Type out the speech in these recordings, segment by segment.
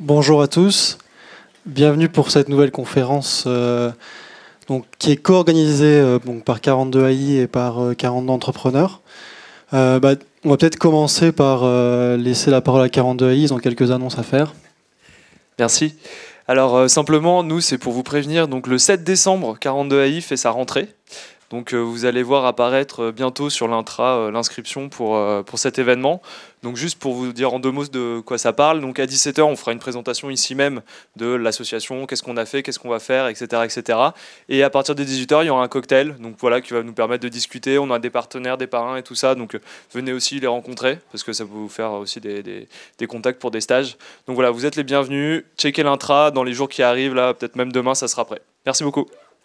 Bonjour à tous, bienvenue pour cette nouvelle conférence qui est co-organisée par 42 AI et par 42 entrepreneurs. On va peut-être commencer par laisser la parole à 42 AI, ils ont quelques annonces à faire. Merci. Alors simplement, nous, c'est pour vous prévenir, donc le 7 décembre, 42 AI fait sa rentrée. Donc vous allez voir apparaître bientôt sur l'intra l'inscription pour cet événement. Donc juste pour vous dire en deux mots de quoi ça parle, donc à 17h on fera une présentation ici même de l'association, qu'est-ce qu'on a fait, qu'est-ce qu'on va faire, etc., etc. Et à partir de 18h il y aura un cocktail, donc voilà, qui va nous permettre de discuter. On a des partenaires, des parrains et tout ça, donc venez aussi les rencontrer parce que ça peut vous faire aussi des contacts pour des stages. Donc voilà, vous êtes les bienvenus. Checkez l'intra dans les jours qui arrivent, là peut-être même demain ça sera prêt. Merci beaucoup.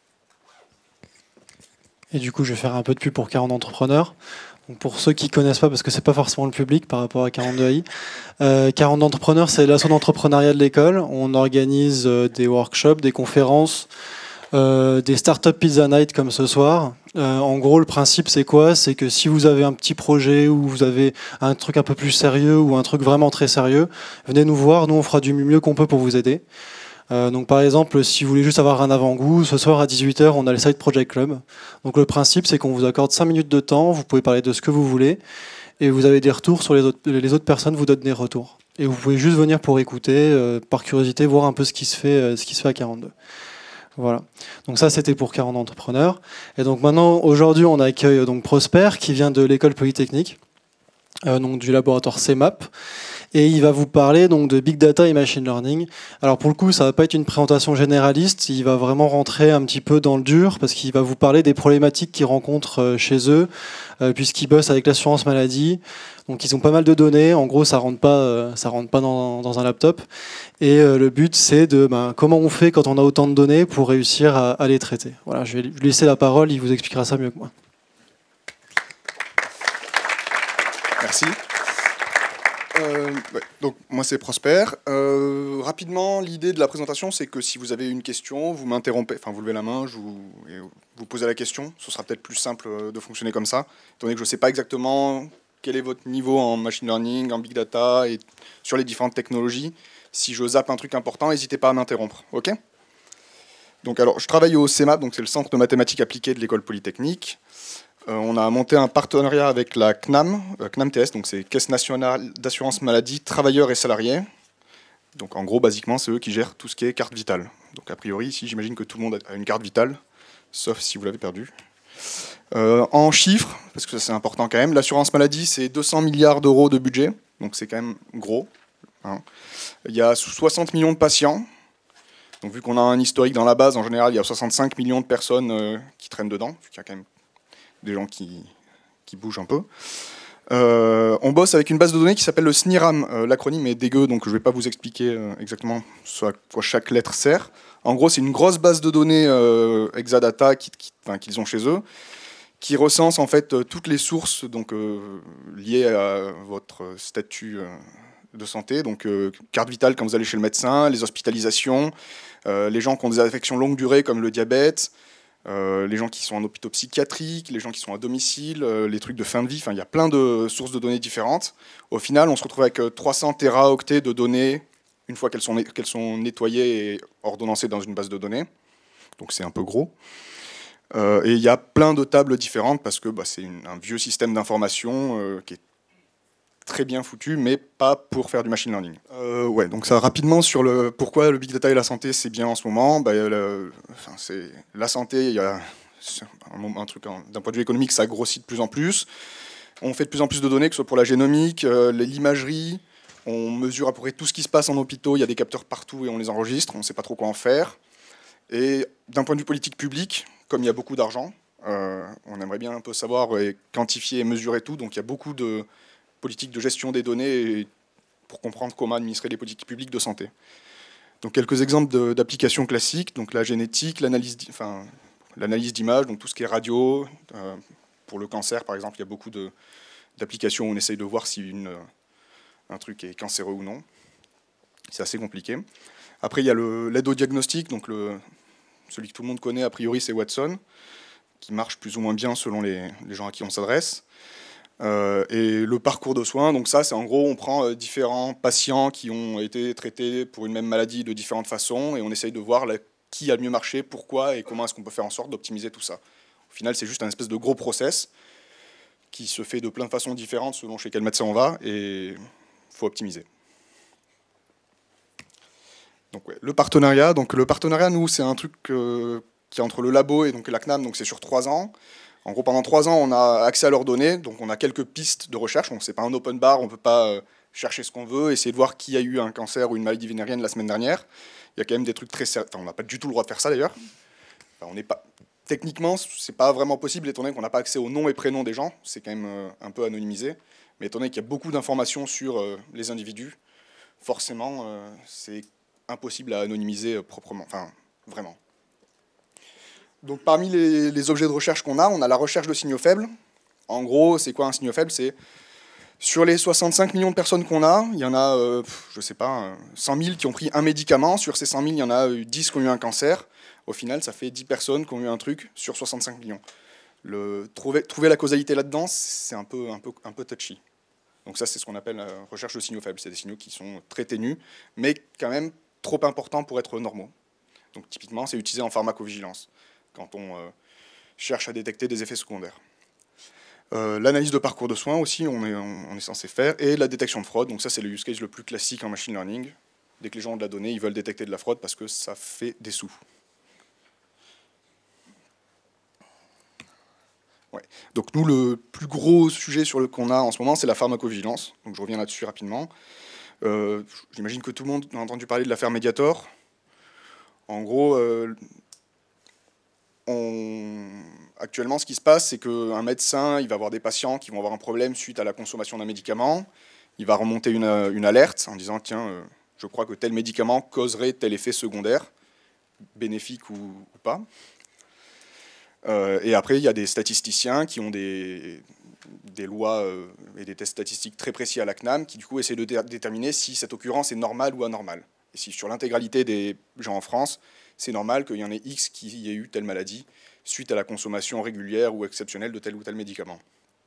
Et du coup, je vais faire un peu de pub pour 40 entrepreneurs. Donc pour ceux qui ne connaissent pas, parce que ce n'est pas forcément le public par rapport à 42 AI, 40 entrepreneurs, c'est l'asso d'entrepreneuriat de l'école. On organise des workshops, des conférences, des startup pizza night comme ce soir. En gros, le principe, c'est quoi? C'est que si vous avez un petit projet ou vous avez un truc un peu plus sérieux ou un truc vraiment très sérieux, venez nous voir. Nous, on fera du mieux qu'on peut pour vous aider. Donc par exemple, si vous voulez juste avoir un avant-goût, ce soir à 18h, on a le Side Project Club. Donc le principe, c'est qu'on vous accorde 5 minutes de temps, vous pouvez parler de ce que vous voulez, et vous avez des retours sur les autres personnes, vous donnent des retours. Et vous pouvez juste venir pour écouter, par curiosité, voir un peu ce qui se fait à 42. Voilà. Donc ça, c'était pour 40 entrepreneurs. Et donc maintenant, aujourd'hui, on accueille donc Prosper, qui vient de l'école polytechnique, donc du laboratoire CMAP. Et il va vous parler donc de Big Data et Machine Learning. Alors pour le coup, ça ne va pas être une présentation généraliste, il va vraiment rentrer un petit peu dans le dur, parce qu'il va vous parler des problématiques qu'ils rencontrent chez eux, puisqu'ils bossent avec l'assurance maladie. Donc ils ont pas mal de données, en gros ça rentre pas dans un laptop. Et le but c'est de comment on fait quand on a autant de données pour réussir à les traiter. Voilà, je vais lui laisser la parole, il vous expliquera ça mieux que moi. Merci. Donc moi c'est Prosper. Rapidement, l'idée de la présentation, c'est que si vous avez une question, vous m'interrompez, enfin vous levez la main, vous posez la question. Ce sera peut-être plus simple de fonctionner comme ça, étant donné que je ne sais pas exactement quel est votre niveau en machine learning, en big data et sur les différentes technologies. Si je zappe un truc important, n'hésitez pas à m'interrompre. Ok ? Donc alors, je travaille au CEMAP, donc c'est le Centre de mathématiques appliquées de l'école polytechnique. On a monté un partenariat avec la CNAM, CNAM-TS, donc c'est Caisse nationale d'assurance maladie, travailleurs et salariés. Donc en gros, basiquement, c'est eux qui gèrent tout ce qui est carte vitale. Donc a priori, ici, j'imagine que tout le monde a une carte vitale, sauf si vous l'avez perdue. En chiffres, parce que ça c'est important quand même, l'assurance maladie, c'est 200 milliards d'euros de budget, donc c'est quand même gros. Hein. Il y a 60 millions de patients. Donc vu qu'on a un historique dans la base, en général, il y a 65 millions de personnes qui traînent dedans, vu qu'il y a quand même des gens qui bougent un peu. On bosse avec une base de données qui s'appelle le SNIRAM. L'acronyme est dégueu, donc je ne vais pas vous expliquer exactement à quoi chaque lettre sert. En gros, c'est une grosse base de données Exadata qu'ils ont chez eux, qui recense en fait toutes les sources donc, liées à votre statut de santé. Donc carte vitale quand vous allez chez le médecin, les hospitalisations, les gens qui ont des affections longue durée comme le diabète, les gens qui sont en hôpitaux psychiatriques, les gens qui sont à domicile, les trucs de fin de vie, enfin il y a plein de sources de données différentes. Au final, on se retrouve avec 300 téraoctets de données une fois qu'elles sont nettoyées et ordonnancées dans une base de données. Donc c'est un peu gros. Et il y a plein de tables différentes parce que c'est un vieux système d'information qui est très bien foutu, mais pas pour faire du machine learning. Ouais, donc ça rapidement sur le pourquoi le big data et la santé c'est bien en ce moment. C'est la santé, il y a un truc d'un point de vue économique, ça grossit de plus en plus. On fait de plus en plus de données, que ce soit pour la génomique, l'imagerie. On mesure à peu près tout ce qui se passe en hôpitaux. Il y a des capteurs partout et on les enregistre. On ne sait pas trop quoi en faire. Et d'un point de vue politique publique, comme il y a beaucoup d'argent, on aimerait bien un peu savoir quantifier et mesurer tout. Donc il y a beaucoup de politique de gestion des données pour comprendre comment administrer les politiques publiques de santé. Donc quelques exemples d'applications classiques, donc la génétique, l'analyse d'images, donc tout ce qui est radio. Pour le cancer, par exemple, il y a beaucoup d'applications où on essaye de voir si un truc est cancéreux ou non. C'est assez compliqué. Après, il y a l'aide au diagnostic, donc celui que tout le monde connaît a priori, c'est Watson, qui marche plus ou moins bien selon les gens à qui on s'adresse. Et le parcours de soins, donc ça, c'est en gros, on prend différents patients qui ont été traités pour une même maladie de différentes façons et on essaye de voir qui a le mieux marché, pourquoi et comment est-ce qu'on peut faire en sorte d'optimiser tout ça. Au final, c'est juste un espèce de gros process qui se fait de plein de façons différentes selon chez quel médecin on va et il faut optimiser. Donc, ouais, le partenariat, nous, c'est un truc qui est entre le labo et donc la CNAM, donc c'est sur 3 ans. En gros, pendant 3 ans, on a accès à leurs données, donc on a quelques pistes de recherche. Donc, c'est pas un open bar, on ne peut pas chercher ce qu'on veut, essayer de voir qui a eu un cancer ou une maladie vénérienne la semaine dernière. Il y a quand même des trucs très sérieux. Enfin, on n'a pas du tout le droit de faire ça d'ailleurs. Enfin, on n'est pas... Techniquement, c'est pas vraiment possible, étant donné qu'on n'a pas accès aux noms et prénoms des gens. C'est quand même un peu anonymisé. Mais étant donné qu'il y a beaucoup d'informations sur les individus, forcément, c'est impossible à anonymiser proprement. Enfin, vraiment. Donc parmi les objets de recherche qu'on a, on a la recherche de signaux faibles. En gros, c'est quoi un signal faible? C'est sur les 65 millions de personnes qu'on a, il y en a, je sais pas, 100 000 qui ont pris un médicament. Sur ces 100 000, il y en a 10 qui ont eu un cancer. Au final, ça fait 10 personnes qui ont eu un truc sur 65 millions. Trouver la causalité là-dedans, c'est un peu touchy. Donc ça, c'est ce qu'on appelle la recherche de signaux faibles. C'est des signaux qui sont très ténus, mais quand même trop importants pour être normaux. Donc typiquement, c'est utilisé en pharmacovigilance, quand on cherche à détecter des effets secondaires. L'analyse de parcours de soins aussi, on est censé faire, et la détection de fraude. Donc ça, c'est le use case le plus classique en machine learning. Dès que les gens ont de la donnée, ils veulent détecter de la fraude parce que ça fait des sous. Ouais. Donc nous, le plus gros sujet qu'on a en ce moment, c'est la pharmacovigilance. Donc je reviens là-dessus rapidement. J'imagine que tout le monde a entendu parler de l'affaire Mediator. En gros, actuellement, ce qui se passe, c'est qu'un médecin, il va avoir des patients qui vont avoir un problème suite à la consommation d'un médicament. Il va remonter une alerte en disant « Tiens, je crois que tel médicament causerait tel effet secondaire, bénéfique ou pas ». Et après, il y a des statisticiens qui ont des lois et des tests statistiques très précis à la CNAM qui, du coup, essaient de déterminer si cette occurrence est normale ou anormale. Et si sur l'intégralité des gens en France, c'est normal qu'il y en ait X qui y ait eu telle maladie suite à la consommation régulière ou exceptionnelle de tel ou tel médicament.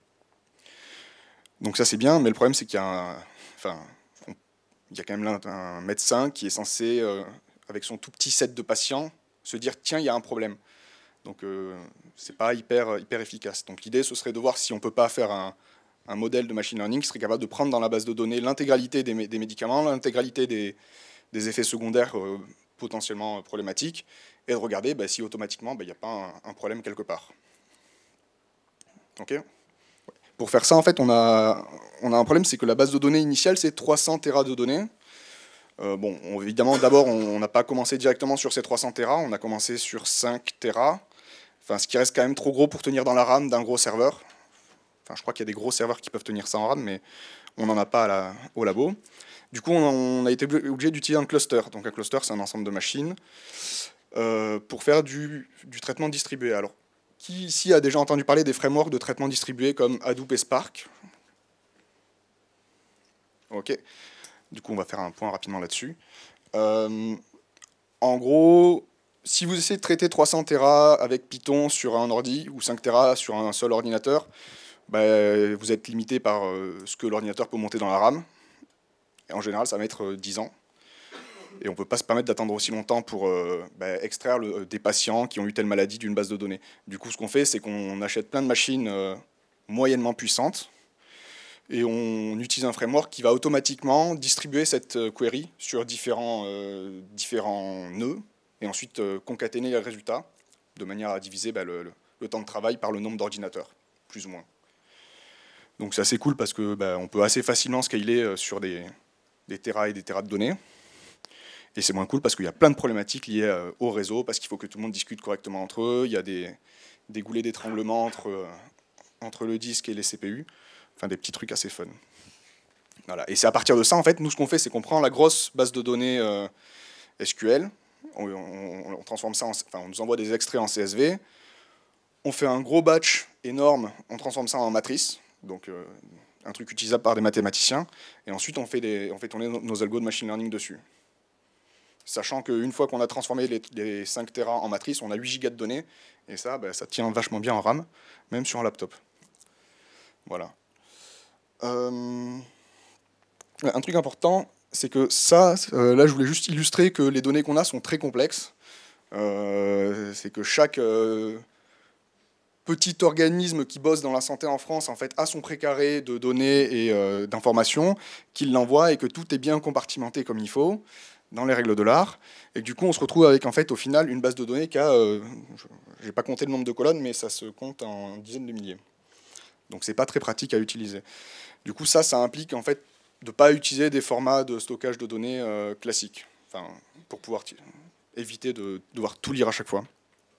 Donc ça, c'est bien, mais le problème, c'est qu'il y a quand même là un médecin qui est censé, avec son tout petit set de patients, se dire « Tiens, il y a un problème ». Donc, c'est pas hyper efficace. Donc, l'idée, ce serait de voir si on peut pas faire un modèle de machine learning qui serait capable de prendre dans la base de données l'intégralité des médicaments, l'intégralité des effets secondaires potentiellement problématiques, et de regarder si automatiquement, il n'y a pas un problème quelque part. Okay. Pour faire ça, en fait, on a un problème, c'est que la base de données initiale, c'est 300 Tera de données. Évidemment, d'abord, on n'a pas commencé directement sur ces 300 Tera, on a commencé sur 5 Tera. Enfin, ce qui reste quand même trop gros pour tenir dans la RAM d'un gros serveur. Enfin, je crois qu'il y a des gros serveurs qui peuvent tenir ça en RAM, mais on n'en a pas au labo. Du coup, on a été obligé d'utiliser un cluster. Donc un cluster, c'est un ensemble de machines pour faire du traitement distribué. Alors, qui ici a déjà entendu parler des frameworks de traitement distribué comme Hadoop et Spark? Ok. Du coup, on va faire un point rapidement là-dessus. En gros, si vous essayez de traiter 300 Tera avec Python sur un ordi ou 5 Tera sur un seul ordinateur, vous êtes limité par ce que l'ordinateur peut monter dans la RAM. Et en général, ça va mettre 10 ans. Et on ne peut pas se permettre d'attendre aussi longtemps pour extraire des patients qui ont eu telle maladie d'une base de données. Du coup, ce qu'on fait, c'est qu'on achète plein de machines moyennement puissantes et on utilise un framework qui va automatiquement distribuer cette query sur différents nœuds et ensuite concaténer les résultats de manière à diviser le temps de travail par le nombre d'ordinateurs, plus ou moins. Donc c'est assez cool parce que on peut assez facilement scaler sur des terras et des terras de données. Et c'est moins cool parce qu'il y a plein de problématiques liées au réseau, parce qu'il faut que tout le monde discute correctement entre eux, il y a des goulets d'étranglement entre le disque et les CPU, enfin des petits trucs assez fun. Voilà. Et c'est à partir de ça, en fait, nous ce qu'on fait, c'est qu'on prend la grosse base de données SQL, on transforme ça, on nous envoie des extraits en CSV, on fait un gros batch énorme, on transforme ça en matrice, donc un truc utilisable par des mathématiciens, et ensuite on fait tourner nos algos de machine learning dessus. Sachant qu'une fois qu'on a transformé les 5 Tera en matrice, on a 8 gigas de données, et ça, ça tient vachement bien en RAM, même sur un laptop. Voilà. Un truc important, c'est que ça, là je voulais juste illustrer que les données qu'on a sont très complexes. C'est que chaque petit organisme qui bosse dans la santé en France en fait, a son précaré de données et d'informations, qu'il l'envoie et que tout est bien compartimenté comme il faut, dans les règles de l'art. Et que, du coup, on se retrouve avec en fait, au final une base de données qui a, je n'ai pas compté le nombre de colonnes, mais ça se compte en dizaines de milliers. Donc c'est pas très pratique à utiliser. Du coup, ça implique en fait de ne pas utiliser des formats de stockage de données classiques, enfin, pour pouvoir éviter de devoir tout lire à chaque fois.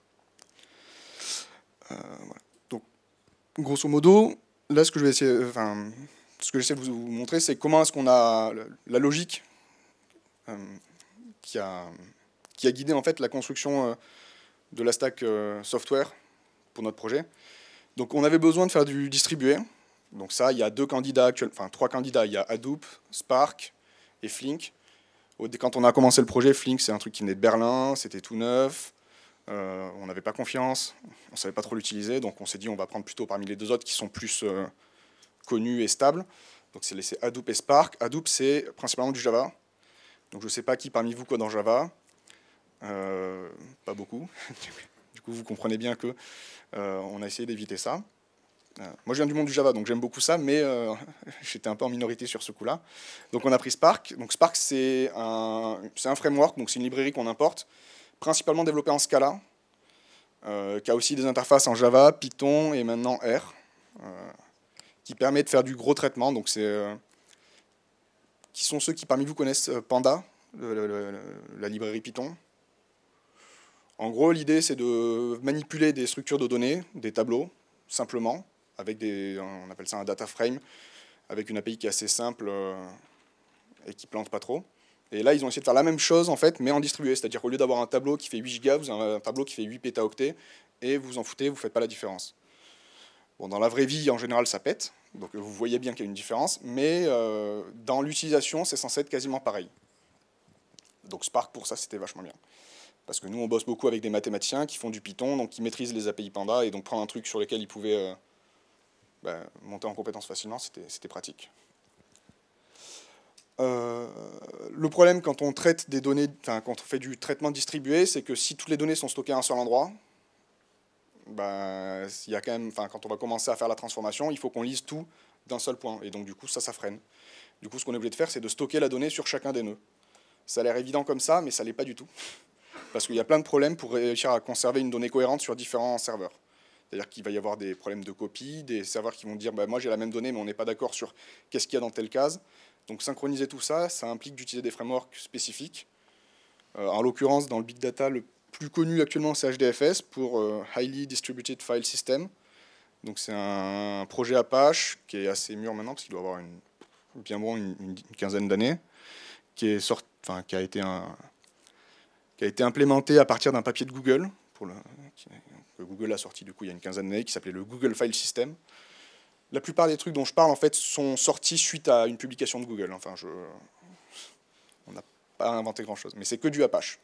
Voilà. Donc, grosso modo, là, ce que je vais essayer, ce que j'essaie de vous montrer, c'est comment est-ce qu'on a la logique qui a guidé en fait la construction de la stack software pour notre projet. Donc, on avait besoin de faire du distribué. Donc ça, il y a deux candidats actuels, enfin 3 candidats. Il y a Hadoop, Spark et Flink. Quand on a commencé le projet, Flink, c'est un truc qui venait de Berlin, c'était tout neuf. On n'avait pas confiance, on ne savait pas trop l'utiliser, donc on s'est dit on va prendre plutôt parmi les deux autres qui sont plus connus et stables. Donc c'est laissé Hadoop et Spark. Hadoop, c'est principalement du Java. Donc je ne sais pas qui parmi vous code en Java. Pas beaucoup. Du coup, vous comprenez bien que on a essayé d'éviter ça. Moi, je viens du monde du Java, donc j'aime beaucoup ça, mais j'étais un peu en minorité sur ce coup-là. Donc on a pris Spark. Donc Spark, c'est un framework, donc c'est une librairie qu'on importe, principalement développé en Scala, qui a aussi des interfaces en Java, Python et maintenant R, qui permet de faire du gros traitement. Donc qui sont ceux qui parmi vous connaissent Panda, la librairie Python. En gros, l'idée c'est de manipuler des structures de données, des tableaux, simplement, avec on appelle ça un data frame, avec une API qui est assez simple et qui plante pas trop. Et là, ils ont essayé de faire la même chose, en fait, mais en distribué. C'est-à-dire qu'au lieu d'avoir un tableau qui fait 8 gigas, vous avez un tableau qui fait 8 pétaoctets, et vous en foutez, vous ne faites pas la différence. Bon, dans la vraie vie, en général, ça pète, donc vous voyez bien qu'il y a une différence, mais dans l'utilisation, c'est censé être quasiment pareil. Donc Spark, pour ça, c'était vachement bien. Parce que nous, on bosse beaucoup avec des mathématiciens qui font du Python, donc qui maîtrisent les API Panda, et donc prendre un truc sur lequel ils pouvaient monter en compétence facilement, c'était pratique. Le problème quand on traite des données, quand on fait du traitement distribué, c'est que si toutes les données sont stockées à un seul endroit, il y a quand même, quand on va commencer à faire la transformation, il faut qu'on lise tout d'un seul point. Et donc du coup, ça freine. Du coup, ce qu'on est obligé de faire, c'est de stocker la donnée sur chacun des nœuds. Ça a l'air évident comme ça, mais ça ne l'est pas du tout. Parce qu'il y a plein de problèmes pour réussir à conserver une donnée cohérente sur différents serveurs. C'est-à-dire qu'il va y avoir des problèmes de copie, des serveurs qui vont dire moi j'ai la même donnée, mais on n'est pas d'accord sur qu'est-ce qu'il y a dans telle case. Donc synchroniser tout ça, ça implique d'utiliser des frameworks spécifiques. En l'occurrence, dans le big data, le plus connu actuellement, c'est HDFS, pour Highly Distributed File System. Donc c'est un projet Apache qui est assez mûr maintenant, parce qu'il doit avoir une quinzaine d'années, qui a été implémenté à partir d'un papier de Google, que Google a sorti du coup il y a une quinzaine d'années, qui s'appelait le Google File System. La plupart des trucs dont je parle en fait sont sortis suite à une publication de Google. On n'a pas inventé grand-chose, mais c'est que du Apache.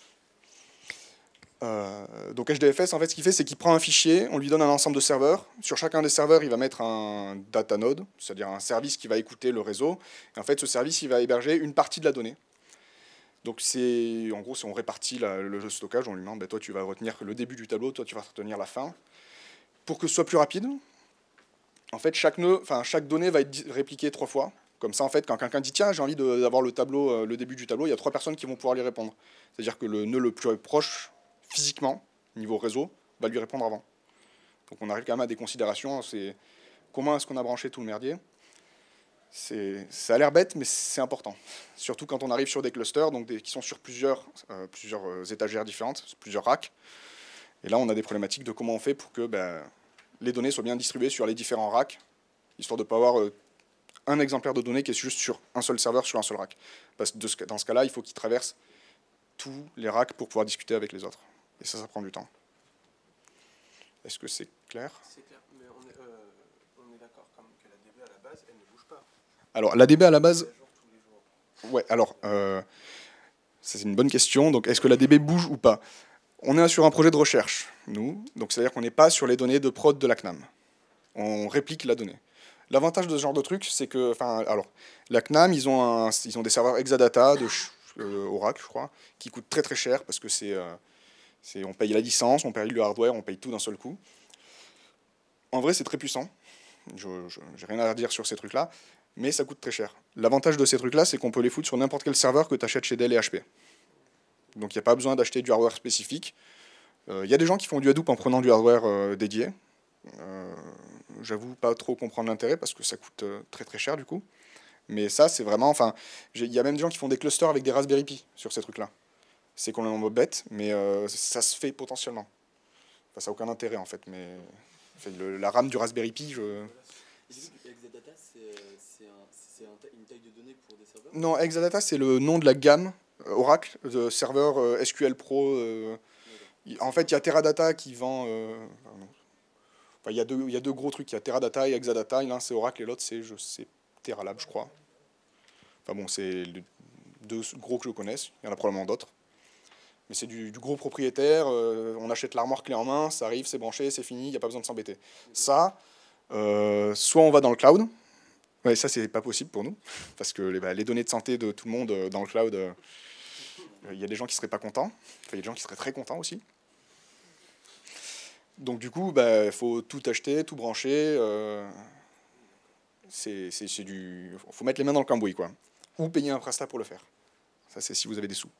Donc HDFS, en fait, ce qu'il fait, c'est qu'il prend un fichier, on lui donne un ensemble de serveurs. Sur chacun des serveurs, il va mettre un data node, c'est-à-dire un service qui va écouter le réseau. Et en fait, ce service, il va héberger une partie de la donnée. Donc en gros, si on répartit le stockage, on lui demande, toi tu vas retenir le début du tableau, toi tu vas retenir la fin. Pour que ce soit plus rapide, en fait, chaque donnée va être répliquée 3 fois. Comme ça, en fait, quand quelqu'un dit tiens, j'ai envie d'avoir le début du tableau, il y a 3 personnes qui vont pouvoir lui répondre. C'est-à-dire que le nœud le plus proche, physiquement, niveau réseau, va lui répondre avant. Donc on arrive quand même à des considérations, c'est comment est-ce qu'on a branché tout le merdier. Ça a l'air bête, mais c'est important. Surtout quand on arrive sur des clusters qui sont sur plusieurs étagères différentes, plusieurs racks. Et là, on a des problématiques de comment on fait pour que les données soient bien distribuées sur les différents racks, histoire de ne pas avoir un exemplaire de données qui est juste sur un seul serveur, sur un seul rack. Parce que dans ce cas-là, il faut qu'il traverse tous les racks pour pouvoir discuter avec les autres. Et ça prend du temps. Est-ce que c'est clair ? C'est clair, mais on est d'accord que la DB à la base, elle ne bouge pas. Alors, la DB à la base... Ouais, alors, c'est une bonne question. Donc, est-ce que la DB bouge ou pas ? On est sur un projet de recherche, nous. Donc, c'est-à-dire qu'on n'est pas sur les données de prod de la CNAM. On réplique la donnée. L'avantage de ce genre de truc, c'est que, enfin, alors, la CNAM, ils ont des serveurs Exadata de Oracle, je crois, qui coûtent très très cher parce que on paye la licence, on paye le hardware, on paye tout d'un seul coup. En vrai, c'est très puissant. J'ai rien à dire sur ces trucs-là, mais ça coûte très cher. L'avantage de ces trucs-là, c'est qu'on peut les foutre sur n'importe quel serveur que tu achètes chez Dell et HP. Donc il n'y a pas besoin d'acheter du hardware spécifique. Il y a des gens qui font du Hadoop en prenant du hardware dédié. J'avoue pas trop comprendre l'intérêt parce que ça coûte très très cher du coup. Mais ça, c'est vraiment. Enfin, il y a même des gens qui font des clusters avec des Raspberry Pi sur ces trucs-là. C'est complètement bête, mais ça se fait potentiellement. Enfin, ça n'a aucun intérêt en fait. Mais enfin, la RAM du Raspberry Pi, Exadata, c'est une taille de données pour des serveurs? Non, Exadata, c'est le nom de la gamme Oracle, de serveur SQL Pro. En fait, il y a Teradata qui vend. Enfin, il y a deux gros trucs. Il y a Teradata et Exadata. L'un, c'est Oracle et l'autre, c'est Teralab, je crois. Enfin bon, c'est les deux gros que je connaisse. Il y en a probablement d'autres. Mais c'est du gros propriétaire. On achète l'armoire clé en main, ça arrive, c'est branché, c'est fini, il n'y a pas besoin de s'embêter. Ça, soit on va dans le cloud. Ouais, ça, c'est pas possible pour nous. Parce que les données de santé de tout le monde dans le cloud, il y a des gens qui seraient pas contents. Enfin, il y a des gens qui seraient très contents aussi. Donc du coup, faut tout acheter, tout brancher. Faut mettre les mains dans le cambouis, quoi. Ou payer un prestat pour le faire. Ça, c'est si vous avez des sous.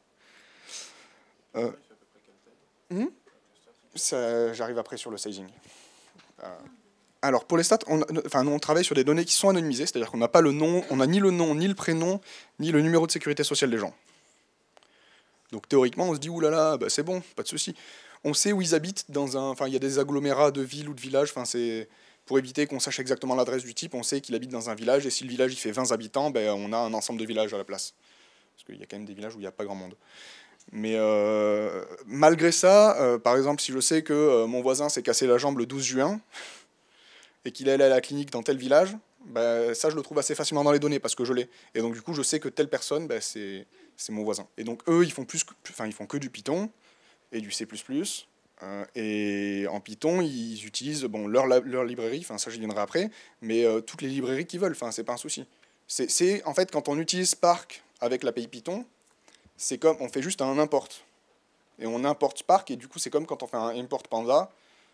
J'arrive après sur le sizing. Alors pour les stats, nous on travaille sur des données qui sont anonymisées, c'est-à-dire qu'on n'a pas le nom, on n'a ni le nom, ni le prénom, ni le numéro de sécurité sociale des gens. Donc théoriquement, on se dit oulala, c'est bon, pas de souci. On sait où ils habitent il y a des agglomérats de villes ou de villages. C'est pour éviter qu'on sache exactement l'adresse du type. On sait qu'il habite dans un village et si le village il fait 20 habitants, on a un ensemble de villages à la place. Parce qu'il y a quand même des villages où il n'y a pas grand monde. Mais malgré ça, par exemple, si je sais que mon voisin s'est cassé la jambe le 12 juin et qu'il est allé à la clinique dans tel village, ça je le trouve assez facilement dans les données parce que je l'ai. Et donc du coup, je sais que telle personne, c'est mon voisin. Et donc eux, ils font que du Python et du C++. Et en Python, ils utilisent leur librairie, ça j'y viendrai après, mais toutes les librairies qu'ils veulent, c'est pas un souci. En fait, quand on utilise Spark avec l'API Python, c'est comme on fait juste un import. Et on importe Spark, et du coup, c'est comme quand on fait un import Panda,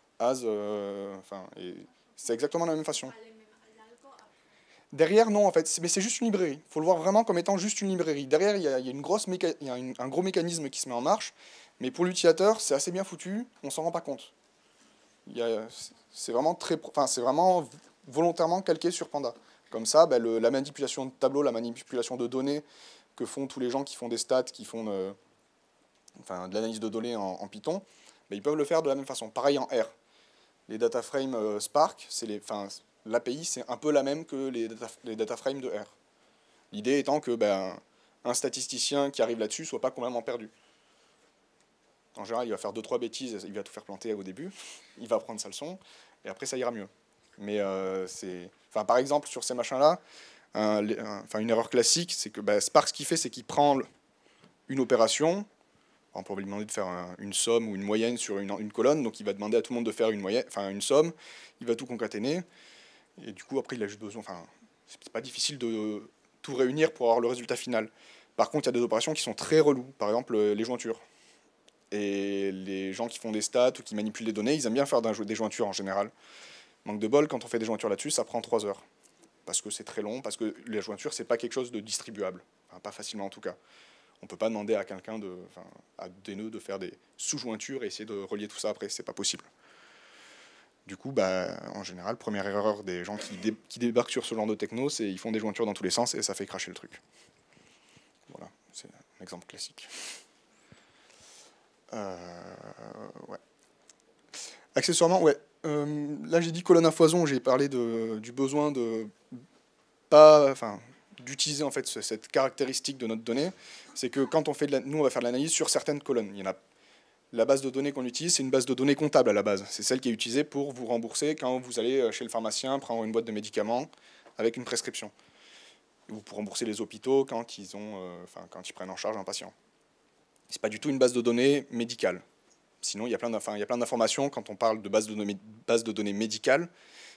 et c'est exactement la même façon. Derrière, non, en fait, mais c'est juste une librairie. Il faut le voir vraiment comme étant juste une librairie. Derrière, il y a un gros mécanisme qui se met en marche, mais pour l'utilisateur, c'est assez bien foutu, on s'en rend pas compte. C'est vraiment volontairement calqué sur Panda. Comme ça, la manipulation de tableaux, la manipulation de données que font tous les gens qui font des stats, qui font de l'analyse de données en Python, ils peuvent le faire de la même façon. Pareil en R. Les data frames Spark, l'API, c'est un peu la même que les data frames de R. L'idée étant que un statisticien qui arrive là-dessus soit pas complètement perdu. En général, il va faire 2-3 bêtises, il va tout faire planter au début, il va apprendre sa leçon, et après ça ira mieux. Mais par exemple, sur ces machins-là, une erreur classique, c'est que Spark, ce qu'il fait, c'est qu'il prend une opération, on peut lui demander de faire une somme ou une moyenne sur une colonne, donc il va demander à tout le monde de faire une somme, il va tout concaténer, et du coup, après, il a juste besoin... c'est pas difficile de tout réunir pour avoir le résultat final. Par contre, il y a des opérations qui sont très reloues, par exemple les jointures. Et les gens qui font des stats ou qui manipulent les données, ils aiment bien faire des jointures en général. Manque de bol, quand on fait des jointures là-dessus, ça prend 3 heures. Parce que c'est très long, parce que les jointures, c'est pas quelque chose de distribuable. Pas facilement en tout cas. On peut pas demander à quelqu'un à des nœuds de faire des sous-jointures et essayer de relier tout ça après, c'est pas possible. Du coup, en général, première erreur des gens qui débarquent sur ce genre de techno, c'est qu'ils font des jointures dans tous les sens et ça fait cracher le truc. Voilà, c'est un exemple classique. Ouais. Accessoirement, ouais. Là, j'ai dit colonne à foison, j'ai parlé du besoin d'utiliser en fait cette caractéristique de notre donnée. C'est que quand on fait nous, on va faire de l'analyse sur certaines colonnes. La base de données qu'on utilise, c'est une base de données comptable à la base. C'est celle qui est utilisée pour vous rembourser quand vous allez chez le pharmacien prendre une boîte de médicaments avec une prescription. Ou pour rembourser les hôpitaux quand ils prennent en charge un patient. C'est pas du tout une base de données médicale. Sinon, il y a plein d'informations quand on parle de base de données médicales.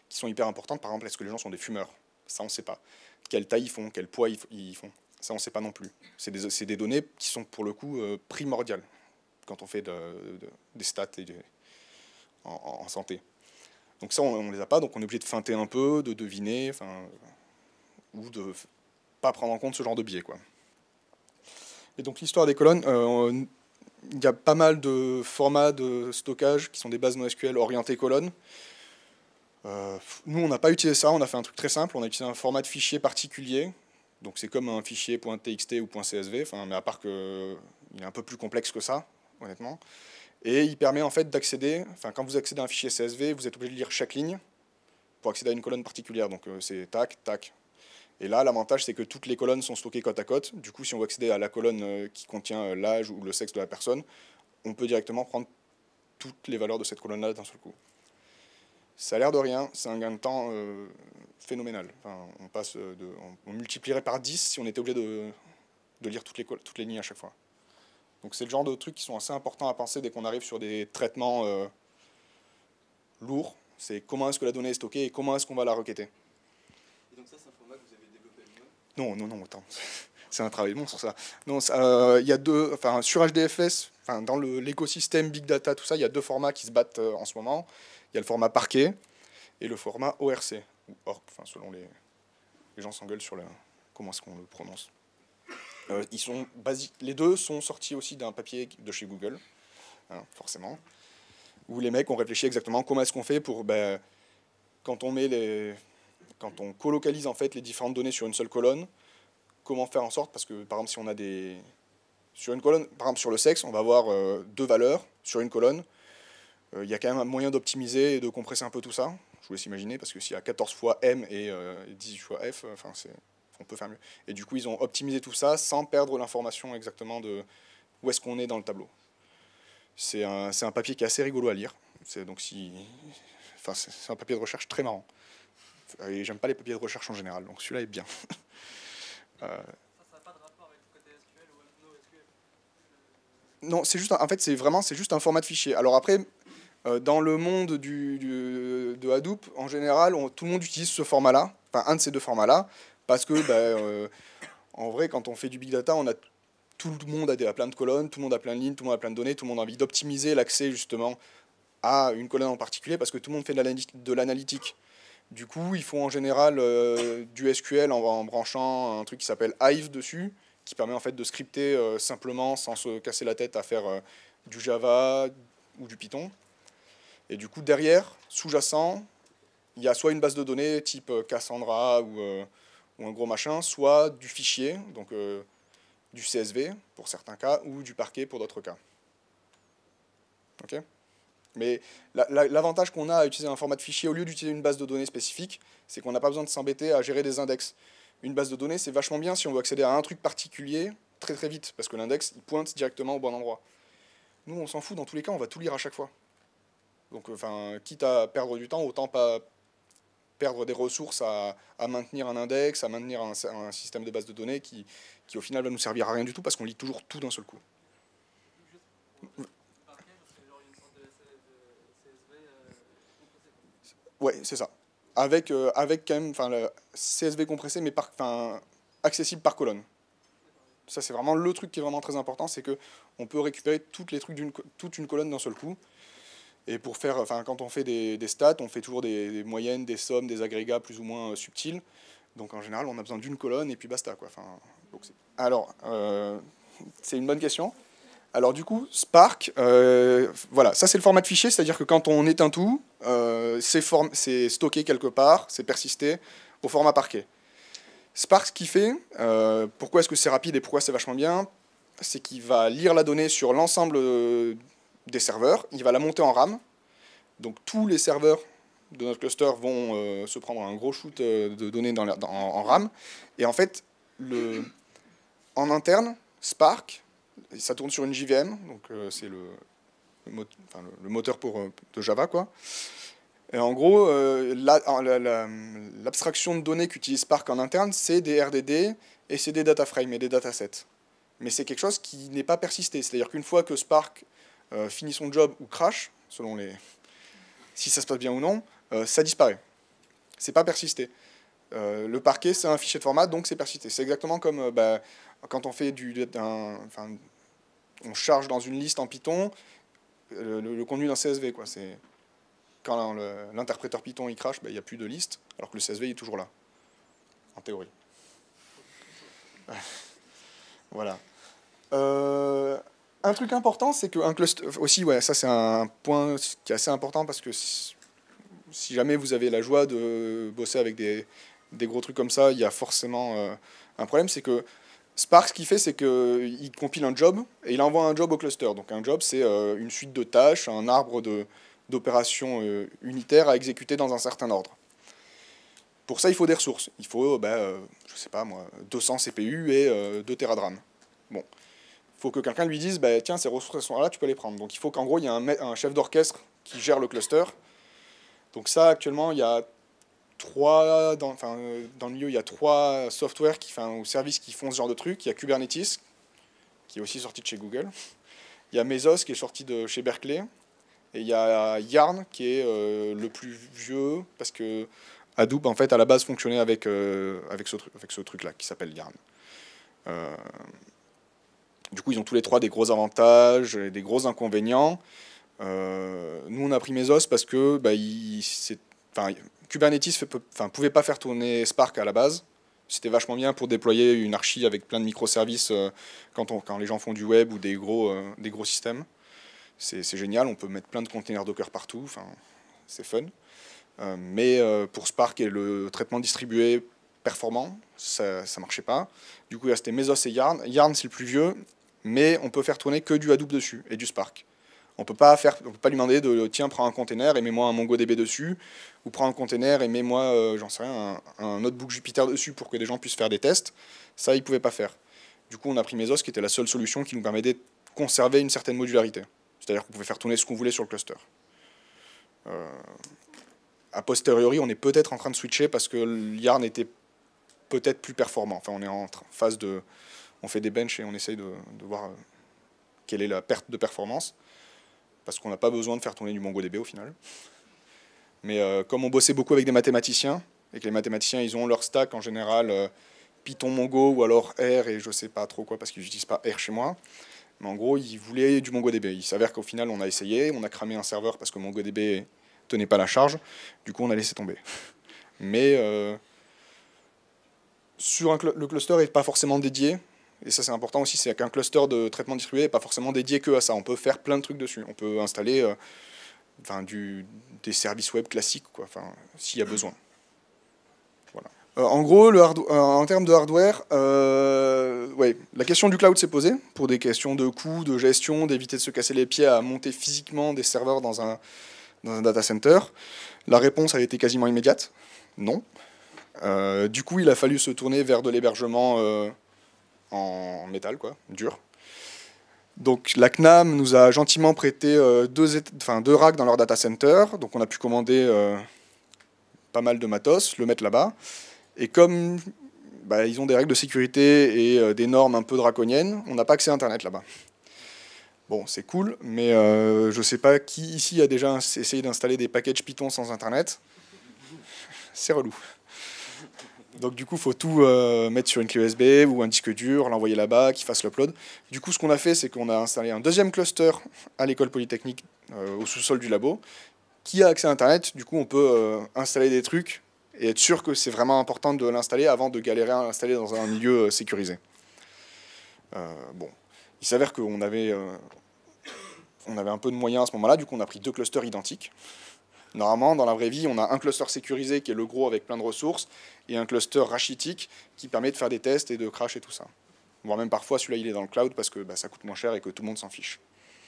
qui sont hyper importantes. Par exemple, est-ce que les gens sont des fumeurs? Ça, on ne sait pas. Quelle taille ils font, quel poids ils font? Ça, on ne sait pas non plus. C'est des données qui sont pour le coup primordiales quand on fait des stats en santé. Donc ça, on ne les a pas, donc on est obligé de feinter un peu, de deviner, ou de pas prendre en compte ce genre de biais, quoi. Et donc l'histoire des colonnes, il y a pas mal de formats de stockage qui sont des bases NoSQL orientées colonnes. Nous, on n'a pas utilisé ça, on a fait un truc très simple, on a utilisé un format de fichier particulier. Donc c'est comme un fichier .txt ou .csv, mais à part qu'il est un peu plus complexe que ça, honnêtement. Et il permet en fait d'accéder, quand vous accédez à un fichier CSV, vous êtes obligé de lire chaque ligne pour accéder à une colonne particulière. Donc c'est tac, tac. Et là, l'avantage, c'est que toutes les colonnes sont stockées côte à côte. Du coup, si on veut accéder à la colonne qui contient l'âge ou le sexe de la personne, on peut directement prendre toutes les valeurs de cette colonne-là d'un seul coup. Ça a l'air de rien, c'est un gain de temps phénoménal. On multiplierait par 10 si on était obligé de lire toutes les lignes à chaque fois. Donc c'est le genre de trucs qui sont assez importants à penser dès qu'on arrive sur des traitements lourds. C'est comment est-ce que la donnée est stockée et comment est-ce qu'on va la requêter. Et donc ça, c'est un format que vous avez développé vous-même? Non, attends. C'est un travail bon sur ça. Non, il y a sur HDFS, dans l'écosystème Big Data, tout ça, il y a deux formats qui se battent en ce moment. Il y a le format Parquet et le format ORC, ou ORC, selon les gens s'engueulent sur comment est-ce qu'on le prononce. Les deux sont sortis aussi d'un papier de chez Google, forcément, où les mecs ont réfléchi exactement comment est-ce qu'on fait pour, quand on colocalise en fait les différentes données sur une seule colonne, comment faire en sorte, parce que par exemple si on a sur une colonne, par exemple sur le sexe, on va avoir deux valeurs sur une colonne. Il y a quand même un moyen d'optimiser et de compresser un peu tout ça. Je vous laisse imaginer, parce que s'il y a 14 fois M et 18 fois F, on peut faire mieux. Et du coup, ils ont optimisé tout ça sans perdre l'information exactement de où est-ce qu'on est dans le tableau. C'est un papier qui est assez rigolo à lire. C'est un papier de recherche très marrant. Et j'aime pas les papiers de recherche en général, donc celui-là est bien. Ça n'a pas de rapport avec le côté SQL ou NoSQL? Non, c'est juste un format de fichier. Alors après, dans le monde de Hadoop, en général, tout le monde utilise ce format-là, un de ces deux formats-là, parce que, en vrai, quand on fait du big data, tout le monde a plein de colonnes, tout le monde a plein de lignes, tout le monde a plein de données, tout le monde a envie d'optimiser l'accès justement à une colonne en particulier, parce que tout le monde fait de l'analytique. Du coup, il faut en général du SQL en branchant un truc qui s'appelle Hive dessus, qui permet en fait de scripter simplement sans se casser la tête à faire du Java ou du Python. Et du coup, derrière, sous-jacent, il y a soit une base de données type Cassandra ou un gros machin, soit du fichier, donc du CSV pour certains cas, ou du parquet pour d'autres cas. Ok ? Mais l'avantage qu'on a à utiliser un format de fichier au lieu d'utiliser une base de données spécifique, c'est qu'on n'a pas besoin de s'embêter à gérer des index. Une base de données, c'est vachement bien si on veut accéder à un truc particulier très très vite, parce que l'index, il pointe directement au bon endroit. Nous, on s'en fout, dans tous les cas, on va tout lire à chaque fois. Donc, quitte à perdre du temps, autant pas perdre des ressources à maintenir un index, à maintenir un système de base de données qui au final va nous servir à rien du tout, parce qu'on lit toujours tout d'un seul coup. Ouais, c'est ça. Avec quand même le CSV compressé, mais accessible par colonne. Ça, c'est vraiment le truc qui est vraiment très important, c'est qu'on peut récupérer tous les trucs toute une colonne d'un seul coup. Et pour faire, quand on fait des stats, on fait toujours des moyennes, des sommes, des agrégats plus ou moins subtils. Donc en général, on a besoin d'une colonne et puis basta, quoi. Alors, c'est une bonne question. Alors du coup, Spark, voilà, ça c'est le format de fichier, c'est-à-dire que quand on éteint tout, c'est stocké quelque part, c'est persisté au format Parquet. Spark, ce qu'il fait, pourquoi est-ce que c'est rapide et pourquoi c'est vachement bien, c'est qu'il va lire la donnée sur l'ensemble des serveurs, il va la monter en RAM, donc tous les serveurs de notre cluster vont se prendre un gros shoot de données en RAM, et en fait, en interne, Spark, ça tourne sur une JVM, donc c'est le moteur de Java, quoi. Et en gros, l'abstraction de données qu'utilise Spark en interne, c'est des RDD et c'est des data frames et des datasets. Mais c'est quelque chose qui n'est pas persisté. C'est-à-dire qu'une fois que Spark finit son job ou crash, selon si ça se passe bien ou non, ça disparaît. c'est pas persisté. Le parquet, c'est un fichier de format, donc c'est persisté. C'est exactement comme quand on fait on charge dans une liste en Python le contenu d'un CSV, quoi. C'est quand l'interpréteur Python il crache, il n'y a plus de liste, alors que le CSV il est toujours là, en théorie. Voilà. Un truc important, c'est qu'un cluster aussi, ouais, ça c'est un point qui est assez important parce que si jamais vous avez la joie de bosser avec des gros trucs comme ça, il y a forcément un problème, c'est que Spark, ce qu'il fait, c'est qu'il compile un job et il envoie un job au cluster. Donc un job, c'est une suite de tâches, un arbre d'opérations unitaires à exécuter dans un certain ordre. Pour ça, il faut des ressources. Il faut, je sais pas moi, 200 CPU et 2 Tera de RAM. Bon. Il faut que quelqu'un lui dise, tiens, ces ressources sont là, tu peux les prendre. Donc il faut qu'en gros, il y ait un chef d'orchestre qui gère le cluster. Donc ça, actuellement, il y a dans le milieu, il y a 3 softwares ou services qui font ce genre de truc. Il y a Kubernetes, qui est aussi sorti de chez Google. Il y a Mesos, qui est sorti de chez Berkeley. Et il y a Yarn, qui est le plus vieux, parce que Hadoop, en fait, à la base, fonctionnait avec ce truc-là, qui s'appelle Yarn. Du coup, ils ont tous les 3 des gros avantages et des gros inconvénients. Nous, on a pris Mesos parce que Kubernetes pouvait pas faire tourner Spark à la base. C'était vachement bien pour déployer une archi avec plein de microservices quand les gens font du web ou des gros systèmes. C'est génial, on peut mettre plein de containers Docker partout, c'est fun. Mais pour Spark et le traitement distribué performant, ça marchait pas. Du coup, c'était Mesos et Yarn. Yarn, c'est le plus vieux, mais on peut faire tourner que du Hadoop dessus et du Spark. On peut pas lui demander de tiens, prends un container et mets-moi un MongoDB dessus, ou prends un container et mets-moi, j'en sais rien, un notebook Jupyter dessus pour que des gens puissent faire des tests. Ça, ils pouvaient pas faire. Du coup, on a pris Mesos, qui était la seule solution qui nous permettait de conserver une certaine modularité. C'est-à-dire qu'on pouvait faire tourner ce qu'on voulait sur le cluster. A posteriori, on est peut-être en train de switcher parce que Yarn était peut-être plus performant. Enfin, on est en phase de... On fait des benches et on essaye de voir quelle est la perte de performance. Parce qu'on n'a pas besoin de faire tourner du MongoDB au final. Mais comme on bossait beaucoup avec des mathématiciens, et que les mathématiciens, ils ont leur stack en général Python, Mongo, ou alors R, et je sais pas trop quoi, parce qu'ils n'utilisent pas R chez moi. Mais en gros, ils voulaient du MongoDB. Il s'avère qu'au final, on a essayé, on a cramé un serveur parce que MongoDB tenait pas la charge. Du coup, on a laissé tomber. Mais le cluster n'est pas forcément dédié. Et ça, c'est important aussi, c'est qu'un cluster de traitement distribué n'est pas forcément dédié que à ça. On peut faire plein de trucs dessus. On peut installer des services web classiques, quoi, s'il y a besoin. Voilà. En gros, en termes de hardware, la question du cloud s'est posée pour des questions de coût, de gestion, d'éviter de se casser les pieds à monter physiquement des serveurs dans un data center. La réponse a été quasiment immédiate. Non. Du coup, il a fallu se tourner vers de l'hébergement en métal, quoi, dur. Donc la CNAM nous a gentiment prêté 2 racks dans leur data center. Donc on a pu commander pas mal de matos, le mettre là-bas. Et comme ils ont des règles de sécurité et des normes un peu draconiennes, on n'a pas accès à Internet là-bas. Bon, c'est cool, mais je sais pas qui ici a déjà essayé d'installer des packages Python sans Internet. C'est relou. Donc du coup, il faut tout mettre sur une clé USB ou un disque dur, l'envoyer là-bas, qu'il fasse l'upload. Du coup, ce qu'on a fait, c'est qu'on a installé un deuxième cluster à l'école polytechnique, au sous-sol du labo, qui a accès à Internet. Du coup, on peut installer des trucs et être sûr que c'est vraiment important de l'installer avant de galérer à l'installer dans un milieu sécurisé. Bon, il s'avère qu'on avait un peu de moyens à ce moment-là. Du coup, on a pris 2 clusters identiques. Normalement, dans la vraie vie, on a un cluster sécurisé qui est le gros avec plein de ressources et un cluster rachitique qui permet de faire des tests et de crash et tout ça. Voire même parfois, celui-là, il est dans le cloud parce que ça coûte moins cher et que tout le monde s'en fiche.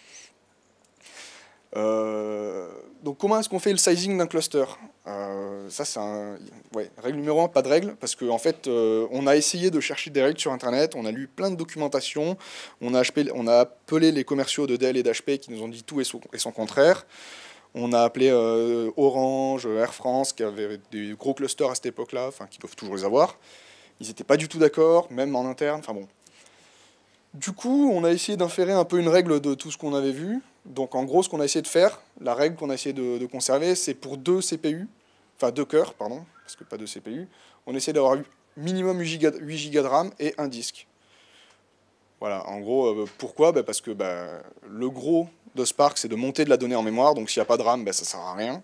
Donc, comment est-ce qu'on fait le sizing d'un cluster ? Ça, c'est règle numéro 1, pas de règle, parce qu'en fait, on a essayé de chercher des règles sur Internet, on a lu plein de documentation, on a appelé les commerciaux de Dell et d'HP qui nous ont dit tout et son contraire. On a appelé Orange, Air France, qui avaient des gros clusters à cette époque-là, qui peuvent toujours les avoir. Ils n'étaient pas du tout d'accord, même en interne. Bon. Du coup, on a essayé d'inférer un peu une règle de tout ce qu'on avait vu. Donc en gros, ce qu'on a essayé de faire, la règle qu'on a essayé de conserver, c'est pour 2 CPU, 2 cœurs, pardon, parce que pas de CPU, on essaie d'avoir minimum 8 Go de RAM et un disque. Voilà, en gros, pourquoi? Parce que le gros de Spark, c'est de monter de la donnée en mémoire, donc s'il n'y a pas de RAM, ça ne sert à rien.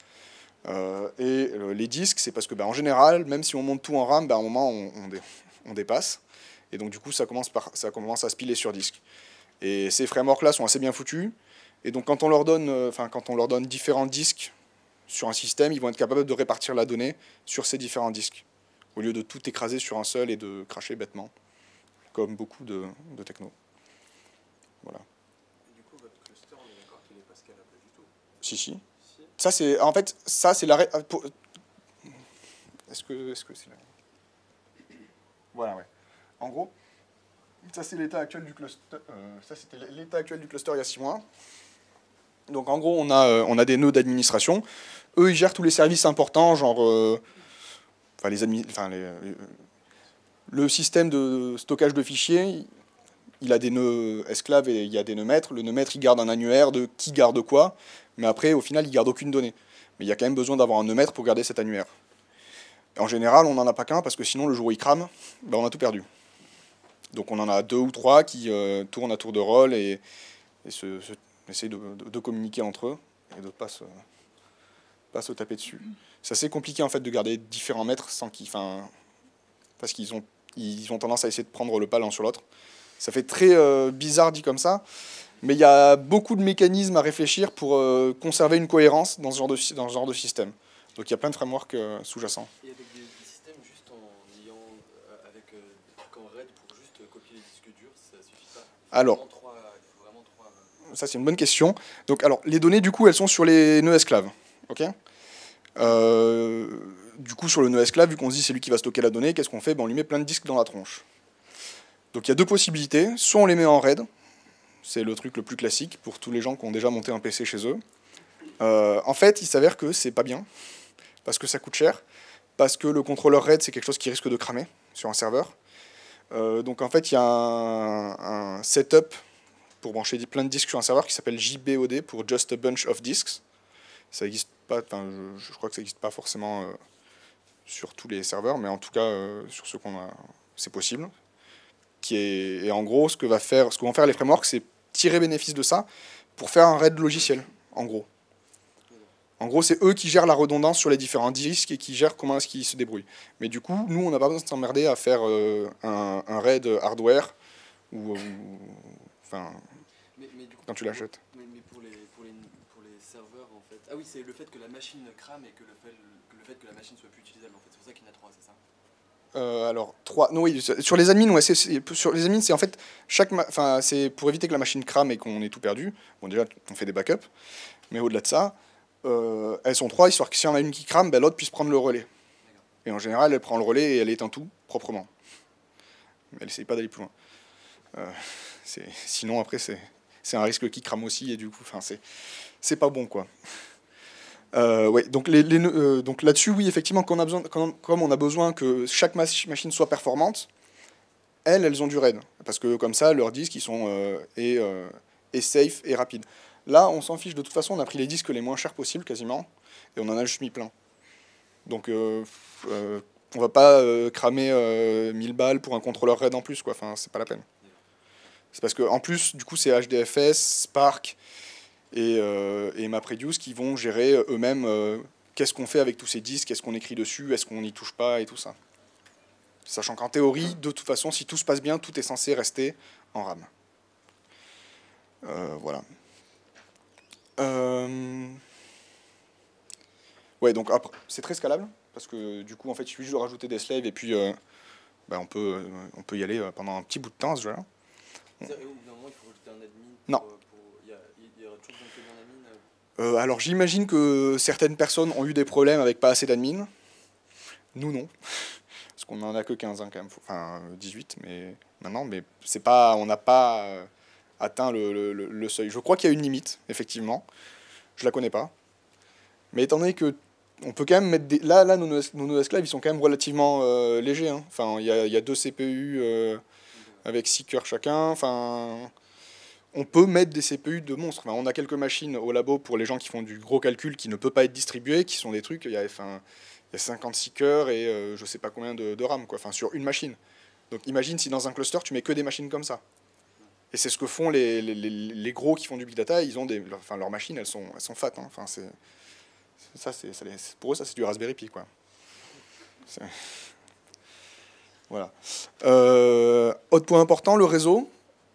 Les disques, c'est parce que en général, même si on monte tout en RAM, à un moment, on dépasse. Et donc du coup, ça commence à se piler sur disque. Et ces frameworks-là sont assez bien foutus. Et donc quand on leur donne différents disques sur un système, ils vont être capables de répartir la donnée sur ces différents disques, au lieu de tout écraser sur un seul et de cracher bêtement, comme beaucoup de techno. Voilà. Et du coup, votre cluster, on est d'accord qu'il est pas scalable du tout. Si. Si. Ça, c'est en fait, ça c'est la. Est-ce que c'est la. Voilà, ouais. En gros, ça c'est l'état actuel du cluster. Ça c'était l'état actuel du cluster il y a 6 mois. Donc en gros, on a des nœuds d'administration. Eux, ils gèrent tous les services importants, genre le système de stockage de fichiers. Il a des nœuds esclaves et il y a des nœuds maîtres. Le nœud maître, il garde un annuaire de qui garde quoi, mais après, au final, il garde aucune donnée. Mais il y a quand même besoin d'avoir un nœud maître pour garder cet annuaire. Et en général, on n'en a pas qu'un, parce que sinon, le jour où il crame, on a tout perdu. Donc on en a 2 ou 3 qui tournent à tour de rôle et essayent de communiquer entre eux et de ne pas se taper dessus. C'est assez compliqué en fait de garder différents maîtres parce qu'ils ont tendance à essayer de prendre le pas l'un sur l'autre. Ça fait très bizarre dit comme ça, mais il y a beaucoup de mécanismes à réfléchir pour conserver une cohérence dans ce genre de système. Donc il y a plein de frameworks sous-jacents. Et avec des systèmes juste en ayant avec comme RAID pour juste copier les disques durs, ça suffit pas. Alors, Il faut vraiment trois. Ça c'est une bonne question. Donc alors les données du coup elles sont sur les nœuds esclaves, ok. Du coup sur le nœud esclave, vu qu'on se dit c'est lui qui va stocker la donnée, qu'est-ce qu'on fait? On lui met plein de disques dans la tronche. Donc il y a 2 possibilités. Soit on les met en RAID, c'est le truc le plus classique pour tous les gens qui ont déjà monté un PC chez eux. En fait, il s'avère que c'est pas bien, parce que ça coûte cher, parce que le contrôleur RAID, c'est quelque chose qui risque de cramer sur un serveur. Donc en fait, il y a un setup pour brancher plein de disques sur un serveur qui s'appelle JBOD, pour Just a Bunch of Disks. Ça existe pas, je crois que ça n'existe pas forcément sur tous les serveurs, mais en tout cas, sur ceux qu'on a, c'est possible. Et en gros, ce que vont faire les frameworks, c'est tirer bénéfice de ça pour faire un RAID logiciel, en gros. En gros, c'est eux qui gèrent la redondance sur les différents disques et qui gèrent comment est-ce qu'ils se débrouillent. Mais du coup, nous, on n'a pas besoin de s'emmerder à faire un RAID hardware Mais du coup, quand tu l'achètes. Mais pour les serveurs, en fait. Ah oui, c'est le fait que la machine crame et que le fait que la machine soit plus utilisable, en fait. C'est pour ça qu'il y en a 3, c'est ça? Alors, 3. Non, oui, sur les admins, ouais, sur les admins, c'est en fait c'est pour éviter que la machine crame et qu'on ait tout perdu. Bon, déjà, on fait des backups, mais au-delà de ça, elles sont 3, histoire que si y en a une qui crame, l'autre puisse prendre le relais. Et en général, elle prend le relais et elle éteint tout proprement. Mais elle essaye pas d'aller plus loin. Sinon, après, c'est un risque qui crame aussi et du coup, c'est pas bon, quoi. Ouais, donc donc là-dessus, oui, effectivement, comme on a besoin que chaque machine soit performante, elles ont du RAID, parce que comme ça, leurs disques, ils sont et safe et rapides. Là, on s'en fiche, de toute façon, on a pris les disques les moins chers possibles, quasiment, et on en a juste mis plein. Donc, on va pas cramer 1000 balles pour un contrôleur RAID en plus, quoi. Enfin, c'est pas la peine. C'est parce que en plus, du coup, c'est HDFS, Spark et MapReduce qui vont gérer eux-mêmes qu'est-ce qu'on fait avec tous ces disques, est-ce qu'on écrit dessus, est-ce qu'on n'y touche pas et tout ça. Sachant qu'en théorie, de toute façon, si tout se passe bien, tout est censé rester en RAM. Voilà. Ouais, donc après, c'est très scalable, parce que du coup, en fait, il suffit juste de rajouter des slaves et puis on peut y aller pendant un petit bout de temps, ce jeu-là. Au bout d'un moment, il faut rajouter un admin. Non. Il y aura toujours besoin d'un admin. Alors j'imagine que certaines personnes ont eu des problèmes avec pas assez d'admin. Nous non. Parce qu'on n'en a que 15 quand même. Enfin 18 mais maintenant. Mais c'est pas, on n'a pas atteint le seuil. Je crois qu'il y a une limite, effectivement. Je la connais pas. Mais étant donné que on peut quand même mettre des... Là nos nœuds esclaves, ils sont quand même relativement légers. Hein. Enfin, il y a 2 CPU avec 6 cœurs chacun. Enfin... On peut mettre des CPU de monstres. Enfin, on a quelques machines au labo pour les gens qui font du gros calcul qui ne peut pas être distribué, qui sont des trucs. Il y a y a 56 cœurs et je sais pas combien de RAM, quoi, enfin, sur une machine. Donc imagine si dans un cluster, tu mets que des machines comme ça. Et c'est ce que font les gros qui font du big data. Ils ont leurs machines, elles sont fat. Hein. Enfin, pour eux, ça, c'est du Raspberry Pi, quoi. Voilà. Autre point important, le réseau.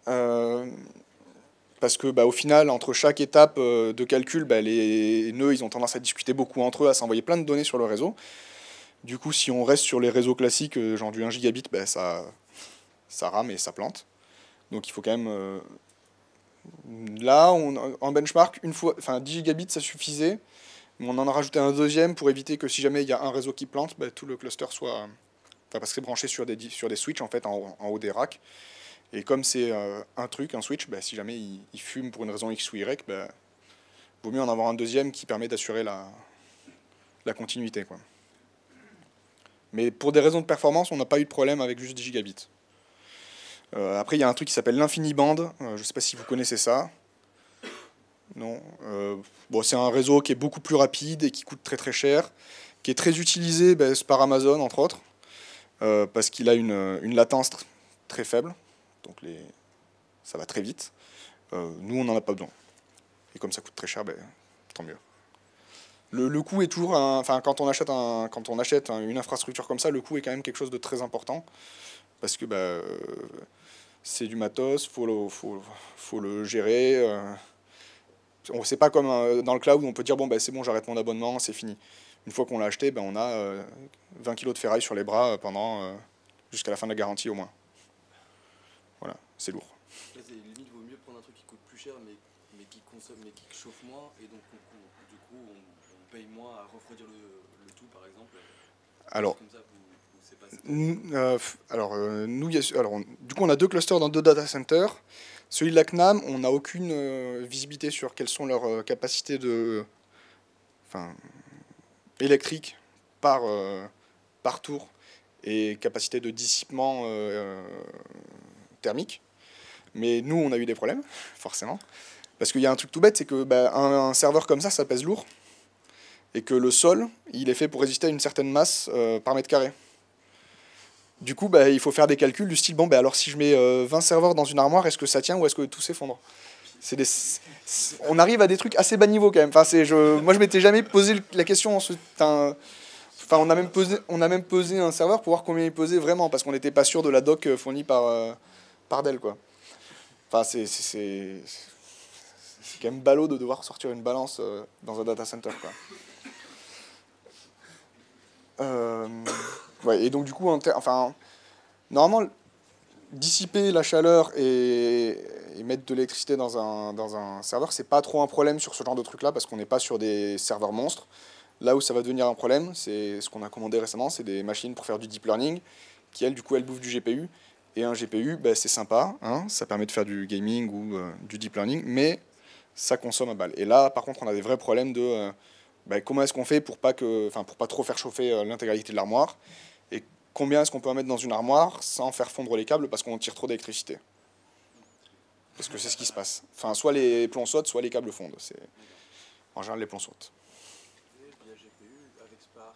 Parce que au final, entre chaque étape de calcul, les nœuds ils ont tendance à discuter beaucoup entre eux, à s'envoyer plein de données sur le réseau. Du coup, si on reste sur les réseaux classiques, genre du 1 gigabit, ça rame et ça plante. Donc il faut quand même... là, en benchmark, 10 gigabits, ça suffisait. Mais on en a rajouté un deuxième pour éviter que si jamais il y a un réseau qui plante, tout le cluster soit... Enfin, parce que c'est branché sur des switches en fait, en haut des racks. Et comme c'est un switch, si jamais il fume pour une raison X ou Y, vaut mieux en avoir un deuxième qui permet d'assurer la continuité, quoi. Mais pour des raisons de performance, on n'a pas eu de problème avec juste 10 gigabits. Après, il y a un truc qui s'appelle l'infiniband. Je ne sais pas si vous connaissez ça. Non. C'est un réseau qui est beaucoup plus rapide et qui coûte très très cher, qui est très utilisé par Amazon, entre autres, parce qu'il a une latence très faible. Donc ça va très vite. Nous, on n'en a pas besoin. Et comme ça coûte très cher, tant mieux. Le coût est toujours... quand on achète une infrastructure comme ça, le coût est quand même quelque chose de très important. Parce que c'est du matos, faut le gérer. C'est pas comme dans le cloud où on peut dire, c'est bon, j'arrête mon abonnement, c'est fini. Une fois qu'on l'a acheté, on a 20 kilos de ferraille sur les bras jusqu'à la fin de la garantie au moins. Voilà, c'est lourd. Limite, vaut mieux prendre un truc qui coûte plus cher, mais qui consomme, mais qui chauffe moins, et donc du coup, on paye moins à refroidir le tout, par exemple. Alors, comme ça, c'est pas du coup, on a 2 clusters dans 2 data centers. Celui de la CNAM, on n'a aucune visibilité sur quelles sont leurs capacités électriques par tour et capacité de dissipement thermique. Mais nous, on a eu des problèmes, forcément. Parce qu'il y a un truc tout bête, c'est que un serveur comme ça pèse lourd. Et que le sol, il est fait pour résister à une certaine masse par mètre carré. Du coup, il faut faire des calculs du style, alors si je mets 20 serveurs dans une armoire, est-ce que ça tient ou est-ce que tout s'effondre? On arrive à des trucs assez bas niveau quand même. Moi, je m'étais jamais posé la question. On a même pesé un serveur pour voir combien il pesait vraiment, parce qu'on n'était pas sûr de la doc fournie par Dell, quoi. C'est quand même ballot de devoir sortir une balance dans un data center, quoi. Et donc du coup, normalement, dissiper la chaleur et mettre de l'électricité dans un serveur, c'est pas trop un problème sur ce genre de truc-là, parce qu'on n'est pas sur des serveurs monstres. Là où ça va devenir un problème, c'est ce qu'on a commandé récemment, c'est des machines pour faire du deep learning, qui elles bouffent du GPU. Et un GPU, c'est sympa, hein, ça permet de faire du gaming ou du deep learning, mais ça consomme à balle. Et là, par contre, on a des vrais problèmes de comment est-ce qu'on fait pour pas trop faire chauffer l'intégralité de l'armoire, et combien est-ce qu'on peut en mettre dans une armoire sans faire fondre les câbles parce qu'on tire trop d'électricité. Parce que c'est ce qui se passe. Soit les plombs sautent, soit les câbles fondent. En général, les plombs sautent. Via GPU avec Spark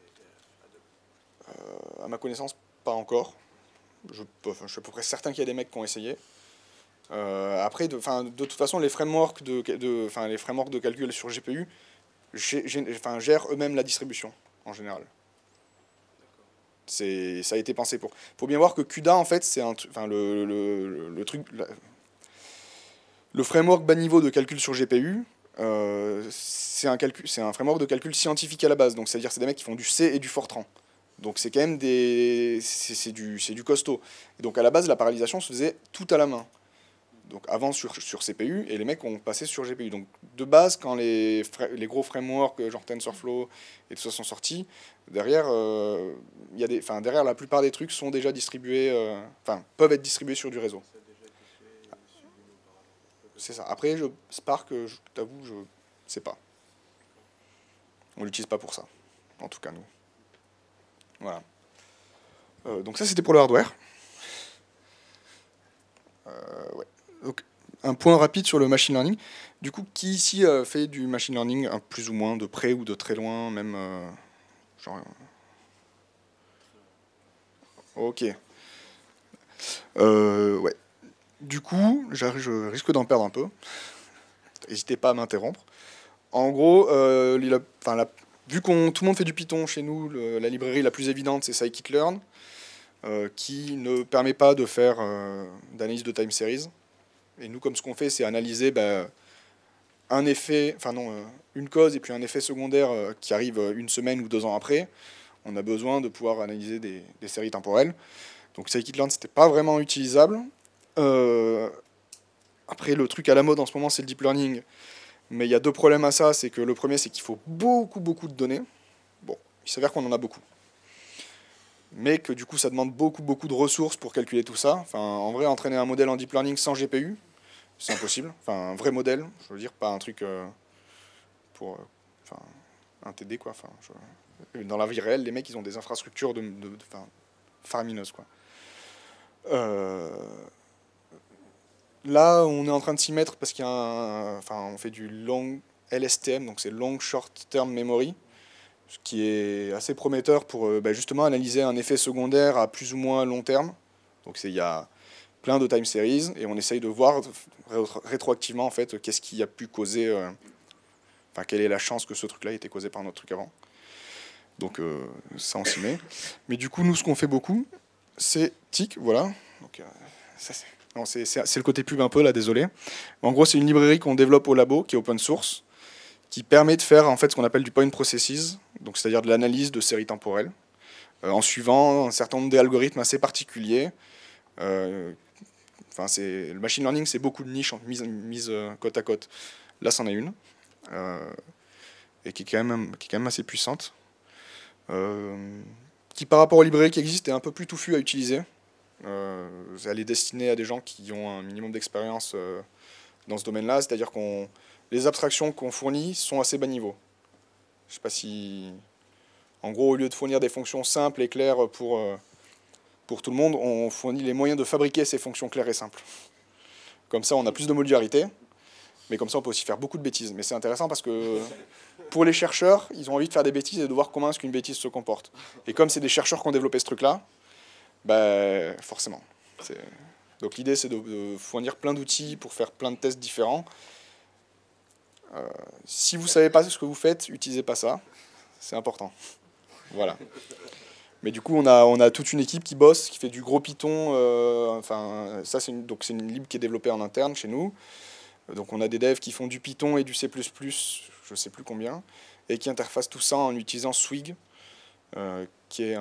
et Adobe. À ma connaissance, pas encore. Je suis à peu près certain qu'il y a des mecs qui ont essayé. Après, de toute façon, les frameworks de calcul sur GPU gèrent eux-mêmes la distribution, en général. Ça a été pensé pour. Il faut bien voir que CUDA, en fait, c'est le framework bas niveau de calcul sur GPU, c'est un framework de calcul scientifique à la base. Donc, c'est-à-dire c'est des mecs qui font du C et du Fortran. Donc c'est quand même c'est du costaud. Et donc à la base, la parallélisation se faisait tout à la main. Donc avant sur CPU, et les mecs ont passé sur GPU. Donc de base, quand les gros frameworks genre TensorFlow et tout ça sont sortis, derrière, derrière la plupart des trucs sont déjà distribués, peuvent être distribués sur du réseau. C'est ça. Après, Spark, je t'avoue, je sais pas. On l'utilise pas pour ça. En tout cas, nous. Voilà. Donc ça, c'était pour le hardware. Ouais. Donc, un point rapide sur le machine learning. Du coup, qui ici fait du machine learning, plus ou moins de près ou de très loin, même genre... Ok. Ouais. Du coup, je risque d'en perdre un peu. N'hésitez pas à m'interrompre. En gros, vu qu'on tout le monde fait du Python chez nous, la librairie la plus évidente, c'est scikit-learn, qui ne permet pas de faire d'analyse de time series. Et nous, comme ce qu'on fait, c'est analyser un effet, une cause et puis un effet secondaire qui arrive une semaine ou 2 ans après. On a besoin de pouvoir analyser des séries temporelles. Donc scikit-learn, c'était pas vraiment utilisable. Après, le truc à la mode en ce moment, c'est le deep learning. Mais il y a 2 problèmes à ça. C'est que le premier, c'est qu'il faut beaucoup de données. Bon, il s'avère qu'on en a beaucoup. Mais que du coup, ça demande beaucoup de ressources pour calculer tout ça. Enfin, en vrai, entraîner un modèle en deep learning sans GPU, c'est impossible. Enfin, un vrai modèle, je veux dire, pas un truc pour... un TD, quoi. Dans la vie réelle, les mecs, ils ont des infrastructures faramineuses, quoi. Là, on est en train de s'y mettre parce qu'il y a on fait du long LSTM, donc c'est Long Short Term Memory, ce qui est assez prometteur pour justement analyser un effet secondaire à plus ou moins long terme. Donc il y a plein de time series et on essaye de voir rétroactivement en fait qu'est-ce qui a pu causer, quelle est la chance que ce truc-là ait été causé par un autre truc avant. Donc ça on s'y met. Mais du coup nous ce qu'on fait beaucoup c'est TIC, voilà. Donc c'est le côté pub un peu là, désolé. En gros c'est une librairie qu'on développe au labo qui est open source, qui permet de faire en fait ce qu'on appelle du point processes, donc c'est-à-dire de l'analyse de séries temporelles, en suivant un certain nombre d'algorithmes assez particuliers. Le machine learning, c'est beaucoup de niches mises côte à côte. Là, c'en est une, et qui est quand même assez puissante, qui par rapport aux librairies qui existent est un peu plus touffue à utiliser. Elle est destinée à des gens qui ont un minimum d'expérience dans ce domaine-là, c'est-à-dire les abstractions qu'on fournit sont assez bas niveau. Je sais pas si... En gros, au lieu de fournir des fonctions simples et claires pour tout le monde, on fournit les moyens de fabriquer ces fonctions claires et simples. Comme ça, on a plus de modularité, mais comme ça, on peut aussi faire beaucoup de bêtises. Mais c'est intéressant parce que pour les chercheurs, ils ont envie de faire des bêtises et de voir comment est-ce qu'une bêtise se comporte. Et comme c'est des chercheurs qui ont développé ce truc-là, forcément. Donc l'idée, c'est de fournir plein d'outils pour faire plein de tests différents. Si vous ne savez pas ce que vous faites, n'utilisez pas ça. C'est important. Voilà. Mais du coup, on a toute une équipe qui bosse, qui fait du gros Python. Ça, c'est une lib qui est développée en interne chez nous. Donc on a des devs qui font du Python et du C++, je ne sais plus combien, et qui interfacent tout ça en utilisant Swig, qui est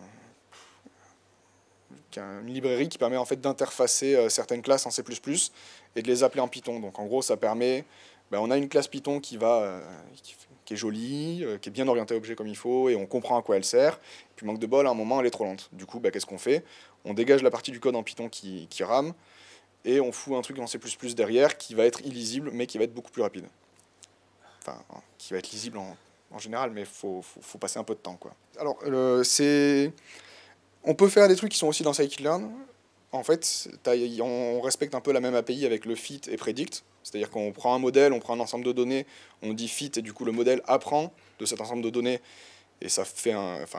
une librairie qui permet en fait d'interfacer certaines classes en C++ et de les appeler en Python. Donc en gros, ça permet... on a une classe Python qui est jolie, qui est bien orientée objet comme il faut, et on comprend à quoi elle sert. Puis manque de bol, à un moment, elle est trop lente. Du coup, qu'est-ce qu'on fait? On dégage la partie du code en Python qui rame, et on fout un truc en C++ derrière qui va être illisible, mais qui va être beaucoup plus rapide. Enfin, qui va être lisible en général, mais faut passer un peu de temps, quoi. Alors, on peut faire des trucs qui sont aussi dans scikit-learn. En fait, on respecte un peu la même API avec le fit et predict. C'est-à-dire qu'on prend un modèle, on prend un ensemble de données, on dit fit, et du coup le modèle apprend de cet ensemble de données, et ça fait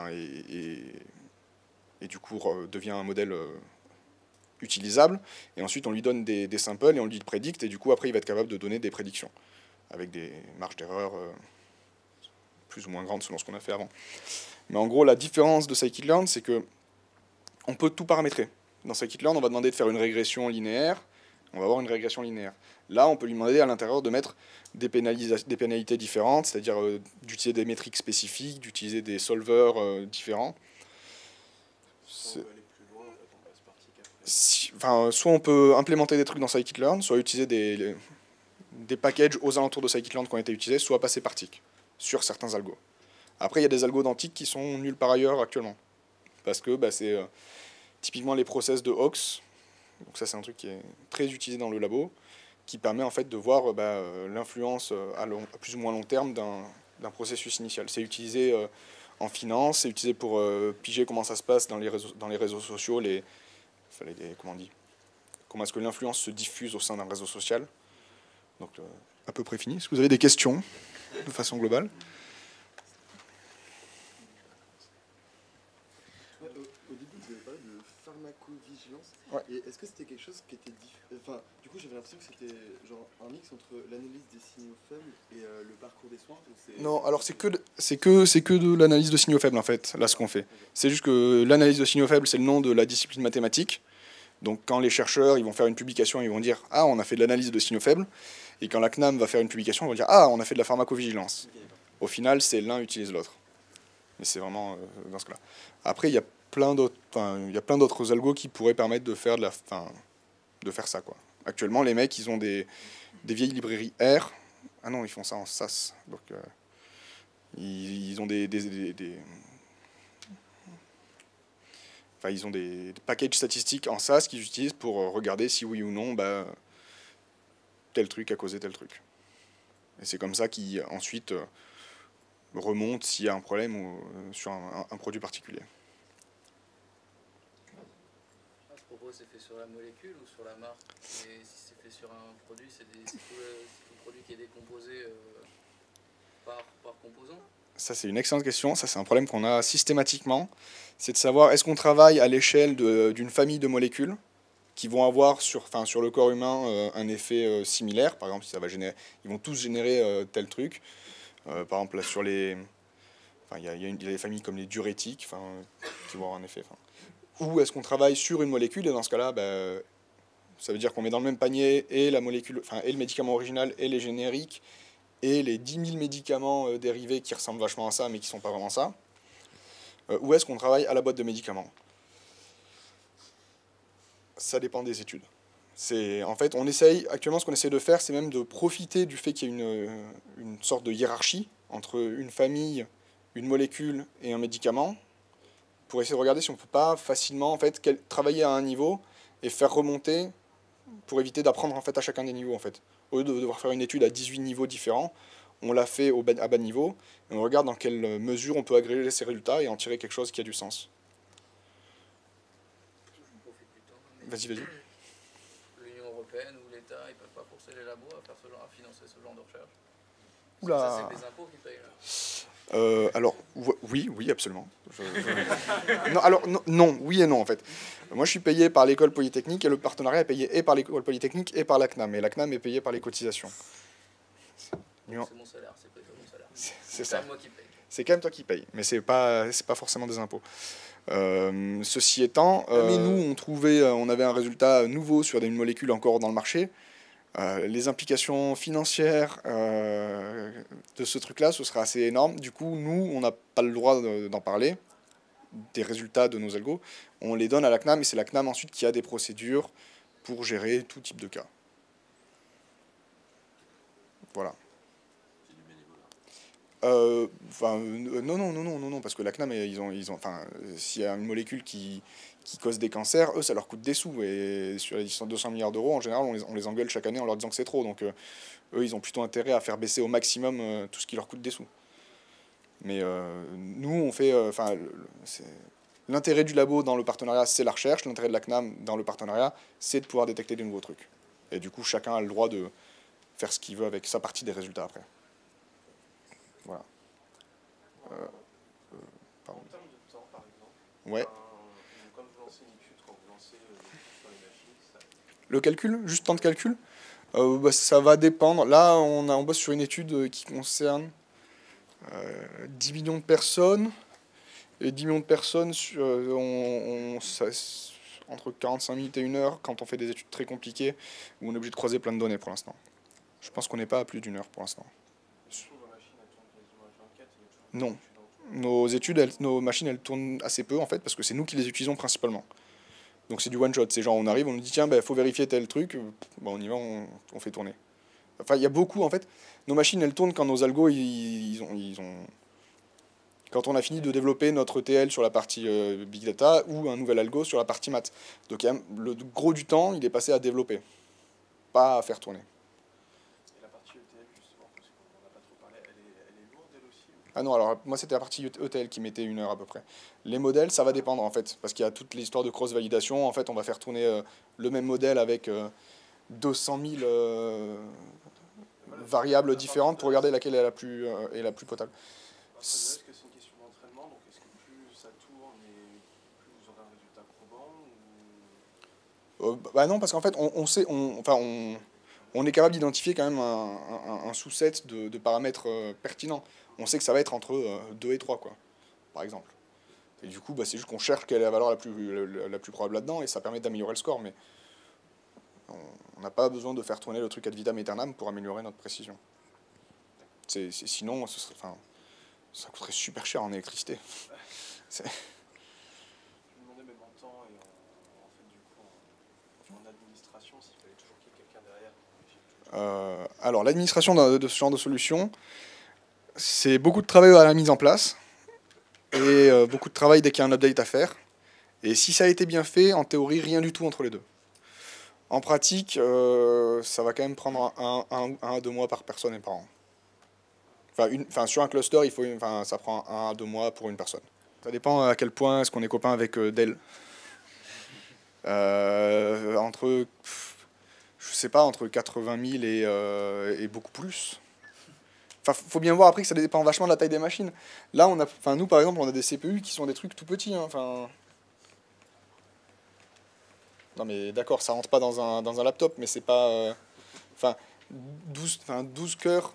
et du coup devient un modèle utilisable. Et ensuite on lui donne des samples et on lui dit predict, et du coup après il va être capable de donner des prédictions avec des marges d'erreur plus ou moins grandes selon ce qu'on a fait avant. Mais en gros, la différence de scikit-learn, c'est que on peut tout paramétrer. Dans scikit-learn, on va demander de faire une régression linéaire. On va avoir une régression linéaire. Là, on peut lui demander à l'intérieur de mettre des pénalités différentes, c'est-à-dire d'utiliser des métriques spécifiques, d'utiliser des solvers différents. Soit on peut implémenter des trucs dans scikit-learn, soit utiliser des packages aux alentours de scikit-learn qui ont été utilisés, soit passer par TIC sur certains algos. Après, il y a des algos dans TIC qui sont nuls par ailleurs actuellement. Parce que c'est typiquement les process de Hawks. Donc ça, c'est un truc qui est très utilisé dans le labo, qui permet en fait de voir l'influence à plus ou moins long terme d'un processus initial. C'est utilisé en finance, c'est utilisé pour piger comment ça se passe dans les réseaux sociaux, comment est-ce que l'influence se diffuse au sein d'un réseau social. Donc à peu près fini. Est-ce que vous avez des questions de façon globale? pharmacovigilance. Ouais. Et est-ce que c'était quelque chose qui était enfin, du coup, j'avais l'impression que c'était genre un mix entre l'analyse des signaux faibles et le parcours des soins. Non, alors c'est que de l'analyse de signaux faibles en fait, là ce qu'on fait. C'est juste que l'analyse de signaux faibles, c'est le nom de la discipline mathématique. Donc quand les chercheurs ils vont faire une publication, ils vont dire ah on a fait de l'analyse de signaux faibles, et quand la CNAM va faire une publication, ils vont dire ah on a fait de la pharmacovigilance. Au final, c'est l'un utilise l'autre. Mais c'est vraiment dans ce cas-là. Après, il y a plein d'autres algos qui pourraient permettre de faire de faire ça quoi. Actuellement, les mecs, ils ont des vieilles librairies R. Ah non, ils font ça en SAS. Donc ils ont ils ont des packages statistiques en SAS qu'ils utilisent pour regarder si oui ou non tel truc a causé tel truc. Et c'est comme ça qu'ils ensuite remontent s'il y a un problème sur un produit particulier. À ce propos, c'est fait sur la molécule ou sur la marque? Et si c'est fait sur un produit, c'est tout le produit qui est décomposé par composant? Ça, c'est une excellente question. Ça, c'est un problème qu'on a systématiquement. C'est de savoir, est-ce qu'on travaille à l'échelle d'une famille de molécules qui vont avoir sur le corps humain un effet similaire. Par exemple, si ça va générer, ils vont tous générer tel truc. Par exemple, là, sur les... il y a des familles comme les diurétiques qui vont avoir un effet. Ou est-ce qu'on travaille sur une molécule, et dans ce cas-là, ça veut dire qu'on met dans le même panier et la molécule, et le médicament original et les génériques, et les 10 000 médicaments dérivés qui ressemblent vachement à ça, mais qui ne sont pas vraiment ça. Ou est-ce qu'on travaille à la boîte de médicaments? Ça dépend des études. En fait, actuellement, ce qu'on essaie de faire, c'est même de profiter du fait qu'il y a une sorte de hiérarchie entre une famille, une molécule et un médicament, pour essayer de regarder si on ne peut pas facilement travailler à un niveau et faire remonter pour éviter d'apprendre à chacun des niveaux. Au lieu de devoir faire une étude à 18 niveaux différents, on l'a fait à bas niveau, et on regarde dans quelle mesure on peut agréger ces résultats et en tirer quelque chose qui a du sens. Vas-y. L'Union européenne ou l'État, ils ne peuvent pas forcer les labos à financer ce genre de recherche? Oula. Ça, c'est des impôts qui payent là. Alors, oui, absolument. Non, alors, non, oui et non, en fait. Moi, je suis payé par l'école polytechnique, et le partenariat est payé et par l'école polytechnique et par la CNAM. Et la CNAM est payée par les cotisations. C'est mon salaire, c'est payé mon salaire. C'est ça. C'est moi qui paye. C'est quand même toi qui payes, mais c'est pas forcément des impôts. Ceci étant, mais nous, on avait un résultat nouveau sur une molécule encore dans le marché. Les implications financières de ce truc-là, ce sera assez énorme. Du coup, nous, on n'a pas le droit d'en parler, des résultats de nos algos. On les donne à la CNAM, et c'est la CNAM ensuite qui a des procédures pour gérer tout type de cas. Voilà. Non, parce que la CNAM, s'il y a une molécule qui cause des cancers, eux, ça leur coûte des sous. Et sur les 200 milliards d'euros, en général, on les engueule chaque année en leur disant que c'est trop. Donc, eux, ils ont plutôt intérêt à faire baisser au maximum tout ce qui leur coûte des sous. Mais nous, on fait... l'intérêt du labo dans le partenariat, c'est la recherche. L'intérêt de la CNAM dans le partenariat, c'est de pouvoir détecter des nouveaux trucs. Et du coup, chacun a le droit de faire ce qu'il veut avec sa partie des résultats après. Voilà. En termes de temps, par exemple, ouais. quand vous lancez une étude, quand vous lancez sur les machines, Le calcul, juste temps de calcul, ça va dépendre. Là, on bosse sur une étude qui concerne 10 millions de personnes. Et 10 millions de personnes, entre 45 minutes et 1 heure, quand on fait des études très compliquées, où on est obligé de croiser plein de données pour l'instant. Je pense qu'on n'est pas à plus d'1 heure pour l'instant. Non. Nos machines, elles tournent assez peu, en fait, parce que c'est nous qui les utilisons principalement. Donc c'est du one-shot. C'est genre, on arrive, on nous dit, tiens, faut vérifier tel truc. On y va, on fait tourner. Enfin, il y a beaucoup, en fait. Nos machines, elles tournent quand nos algos, ils ont... Quand on a fini de développer notre TL sur la partie Big Data ou un nouvel algo sur la partie maths. Donc le gros du temps, il est passé à développer, pas à faire tourner. Et la partie ETL, justement, parce qu'on n'en a pas trop parlé, elle est lourde, elle aussi? Ah non, alors moi c'était la partie ETL qui mettait 1 heure à peu près. Les modèles, ça va dépendre en fait, parce qu'il y a toute l'histoire de cross-validation. En fait, on va faire tourner le même modèle avec 200 000 variables différentes pour regarder laquelle est la plus potable. Est-ce que c'est une question d'entraînement, donc est-ce que plus ça tourne et plus vous aurez un résultat probant, ou Bah non, parce qu'en fait, on sait, on est capable d'identifier quand même un sous-set de paramètres pertinents. On sait que ça va être entre 2 et 3, quoi, par exemple. Et du coup, bah, c'est juste qu'on cherche quelle est la valeur la plus probable là-dedans, et ça permet d'améliorer le score, mais on n'a pas besoin de faire tourner le truc ad vitam aeternam pour améliorer notre précision. Sinon, ça coûterait super cher en électricité. Je me demandais même en temps et en fait, du coup, en administration, s'il fallait toujours qu'il y ait quelqu'un derrière. Alors, l'administration de ce genre de solution, c'est beaucoup de travail à la mise en place et beaucoup de travail dès qu'il y a un update à faire. Et si ça a été bien fait, en théorie, rien du tout entre les deux. En pratique, ça va quand même prendre un à 2 mois par personne et par an. Sur un cluster, ça prend 1 à 2 mois pour une personne. Ça dépend à quel point est-ce qu'on est copain avec Dell. Je sais pas, entre 80 000 et beaucoup plus. Enfin, faut bien voir après que ça dépend vachement de la taille des machines. Là, nous par exemple, on a des CPU qui sont des trucs tout petits. Hein, non mais d'accord, ça rentre pas dans un laptop, mais c'est pas... 12 cœurs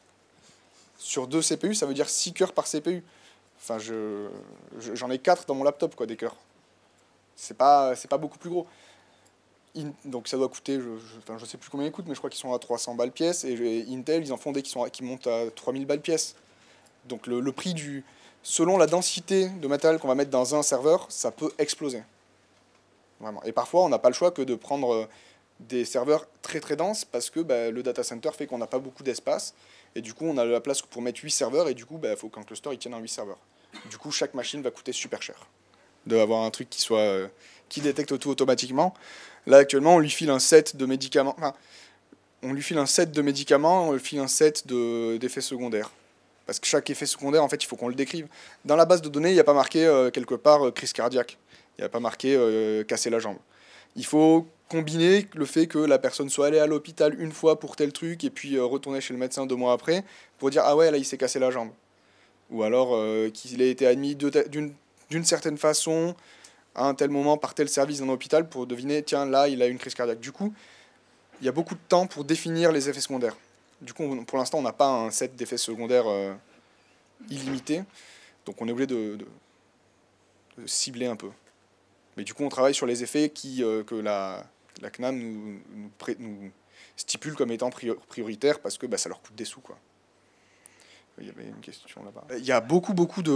sur 2 CPU, ça veut dire 6 cœurs par CPU. Enfin, j'en ai 4 dans mon laptop, quoi, des cœurs. C'est pas beaucoup plus gros. Donc ça doit coûter, je sais plus combien ils coûtent, mais je crois qu'ils sont à 300 balles pièce. Et Intel, ils en font des qui montent à 3000 balles pièce. Donc le prix selon la densité de matériel qu'on va mettre dans un serveur, ça peut exploser. Vraiment. Et parfois, on n'a pas le choix que de prendre des serveurs très très denses parce que le data center fait qu'on n'a pas beaucoup d'espace. Et du coup, on a la place pour mettre 8 serveurs. Et du coup, il faut qu'un cluster il tienne en 8 serveurs. Du coup, chaque machine va coûter super cher. D'avoir un truc qui détecte tout automatiquement. Là, actuellement, on lui file un set de médicaments. Enfin, on lui file un set de médicaments, on lui file un set d'effets secondaires. Parce que chaque effet secondaire, en fait, il faut qu'on le décrive. Dans la base de données, il n'y a pas marqué quelque part crise cardiaque. Il n'y a pas marqué casser la jambe. Il faut combiner le fait que la personne soit allée à l'hôpital une fois pour tel truc et puis retourner chez le médecin 2 mois après pour dire ah ouais, là, il s'est cassé la jambe. Ou alors qu'il ait été admis d'une certaine façon à un tel moment par tel service dans l'hôpital pour deviner, tiens, là, il a une crise cardiaque. Du coup, il y a beaucoup de temps pour définir les effets secondaires. Du coup, pour l'instant, on n'a pas un set d'effets secondaires illimité. Donc, on est obligé de cibler un peu. Mais du coup, on travaille sur les effets que la CNAM nous stipule comme étant prioritaires parce que ça leur coûte des sous, quoi. Il y avait une question là-bas. Il y a beaucoup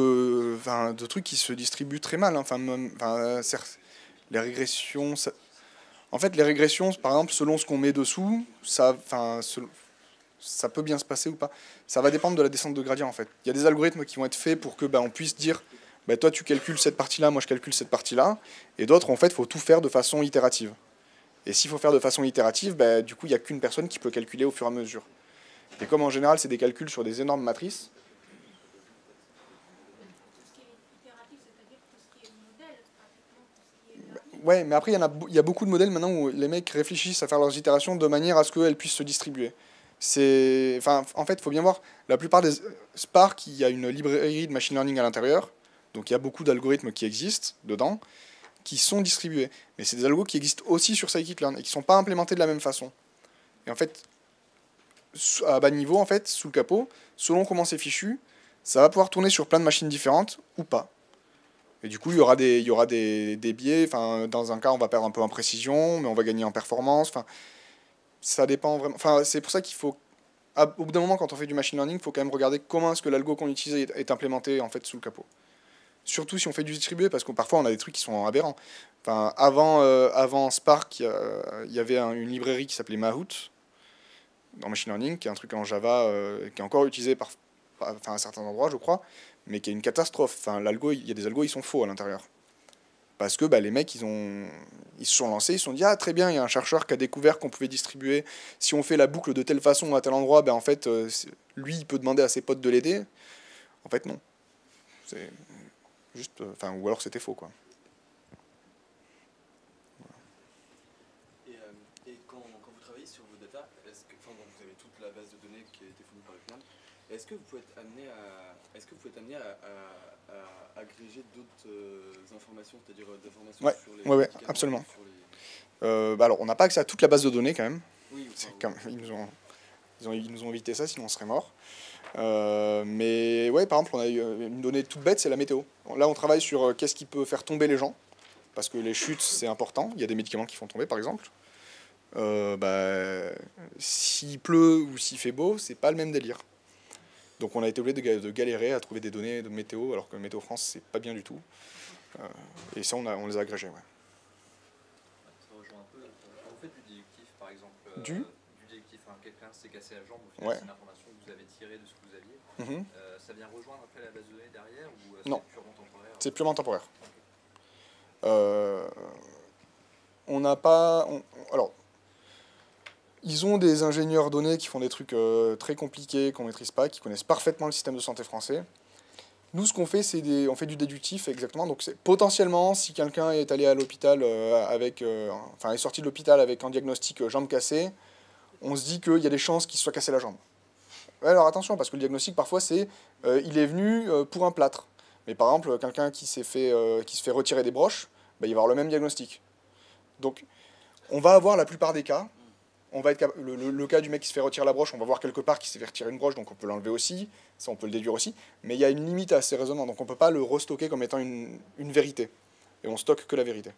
de trucs qui se distribuent très mal. Certes, les régressions... En fait, les régressions, par exemple, selon ce qu'on met dessous, ça peut bien se passer ou pas. Ça va dépendre de la descente de gradient, en fait. Il y a des algorithmes qui vont être faits pour que on puisse dire toi, tu calcules cette partie-là, moi, je calcule cette partie-là. Et d'autres, en fait, il faut tout faire de façon itérative. Et s'il faut faire de façon itérative, du coup, il n'y a qu'une personne qui peut calculer au fur et à mesure. Et comme en général, c'est des calculs sur des énormes matrices. Ouais, mais après, il y a beaucoup de modèles maintenant où les mecs réfléchissent à faire leurs itérations de manière à ce qu'elles puissent se distribuer. En fait, il faut bien voir, la plupart des Spark, il y a une librairie de machine learning à l'intérieur, donc il y a beaucoup d'algorithmes qui existent dedans, qui sont distribués. Mais c'est des algos qui existent aussi sur scikit-learn et qui ne sont pas implémentés de la même façon. Et en fait, à bas niveau, en fait, sous le capot, selon comment c'est fichu, ça va pouvoir tourner sur plein de machines différentes ou pas. Et du coup, il y aura des biais. Dans un cas, on va perdre un peu en précision, mais on va gagner en performance. Ça dépend vraiment. C'est pour ça qu'il faut, au bout d'un moment, quand on fait du machine learning, il faut quand même regarder comment est-ce que l'algo qu'on utilise est implémenté en fait sous le capot. Surtout si on fait du distribué, parce que parfois on a des trucs qui sont aberrants. Avant Spark, il y avait une librairie qui s'appelait Mahout dans machine learning, qui est un truc en Java qui est encore utilisé à certains endroits, je crois, mais qui est une catastrophe. Il y a des algos, ils sont faux à l'intérieur. Parce que les mecs, ils se sont lancés, ils se sont dit, ah très bien, il y a un chercheur qui a découvert qu'on pouvait distribuer, si on fait la boucle de telle façon à tel endroit, en fait, lui, il peut demander à ses potes de l'aider. En fait, non. C'est juste... ou alors c'était faux, quoi. Et quand vous travaillez sur vos data, vous avez toute la base de données qui a été fournie par le CNAM, est-ce que vous pouvez être amené à agréger d'autres informations, c'est-à-dire d'informations sur les ouais, absolument. Alors, on n'a pas accès à toute la base de données quand même. Oui, Ils nous ont évité ça, sinon on serait mort. Mais ouais, par exemple, on a eu une donnée toute bête, c'est la météo. Là, on travaille sur qu'est-ce qui peut faire tomber les gens, parce que les chutes, c'est important. Il y a des médicaments qui font tomber, par exemple. S'il pleut ou s'il fait beau, c'est pas le même délire. Donc on a été obligé de galérer à trouver des données de météo, alors que Météo France, c'est pas bien du tout. Et ça, on les a agrégés. Ouais. Ça rejoint un peu. Quand vous faites du déductif, par exemple, Du déductif, quelqu'un s'est cassé la jambe, au final, Ouais. c'est une information que vous avez tirée de ce que vous aviez. Mhm. Ça vient rejoindre après la base de données derrière ou Non. c'est purement temporaire? C'est purement temporaire. On n'a pas... alors, ils ont des ingénieurs données qui font des trucs très compliqués qu'on ne maîtrise pas, qui connaissent parfaitement le système de santé français. Nous, ce qu'on fait, c'est on fait du déductif, exactement. Donc, c'est potentiellement, si quelqu'un est allé à l'hôpital est sorti de l'hôpital avec un diagnostic jambe cassée, on se dit qu'il y a des chances qu'il se soit cassé la jambe. Alors attention, parce que le diagnostic, parfois, c'est il est venu pour un plâtre. Mais par exemple, quelqu'un qui se fait retirer des broches, il va y avoir le même diagnostic. Donc, on va avoir la plupart des cas. On va être le cas du mec qui se fait retirer la broche, on va voir quelque part qu'il s'est fait retirer une broche, donc on peut l'enlever aussi, ça on peut le déduire aussi, mais il y a une limite à ces raisonnements, donc on ne peut pas le restocker comme étant une vérité. Et on stocke que la vérité.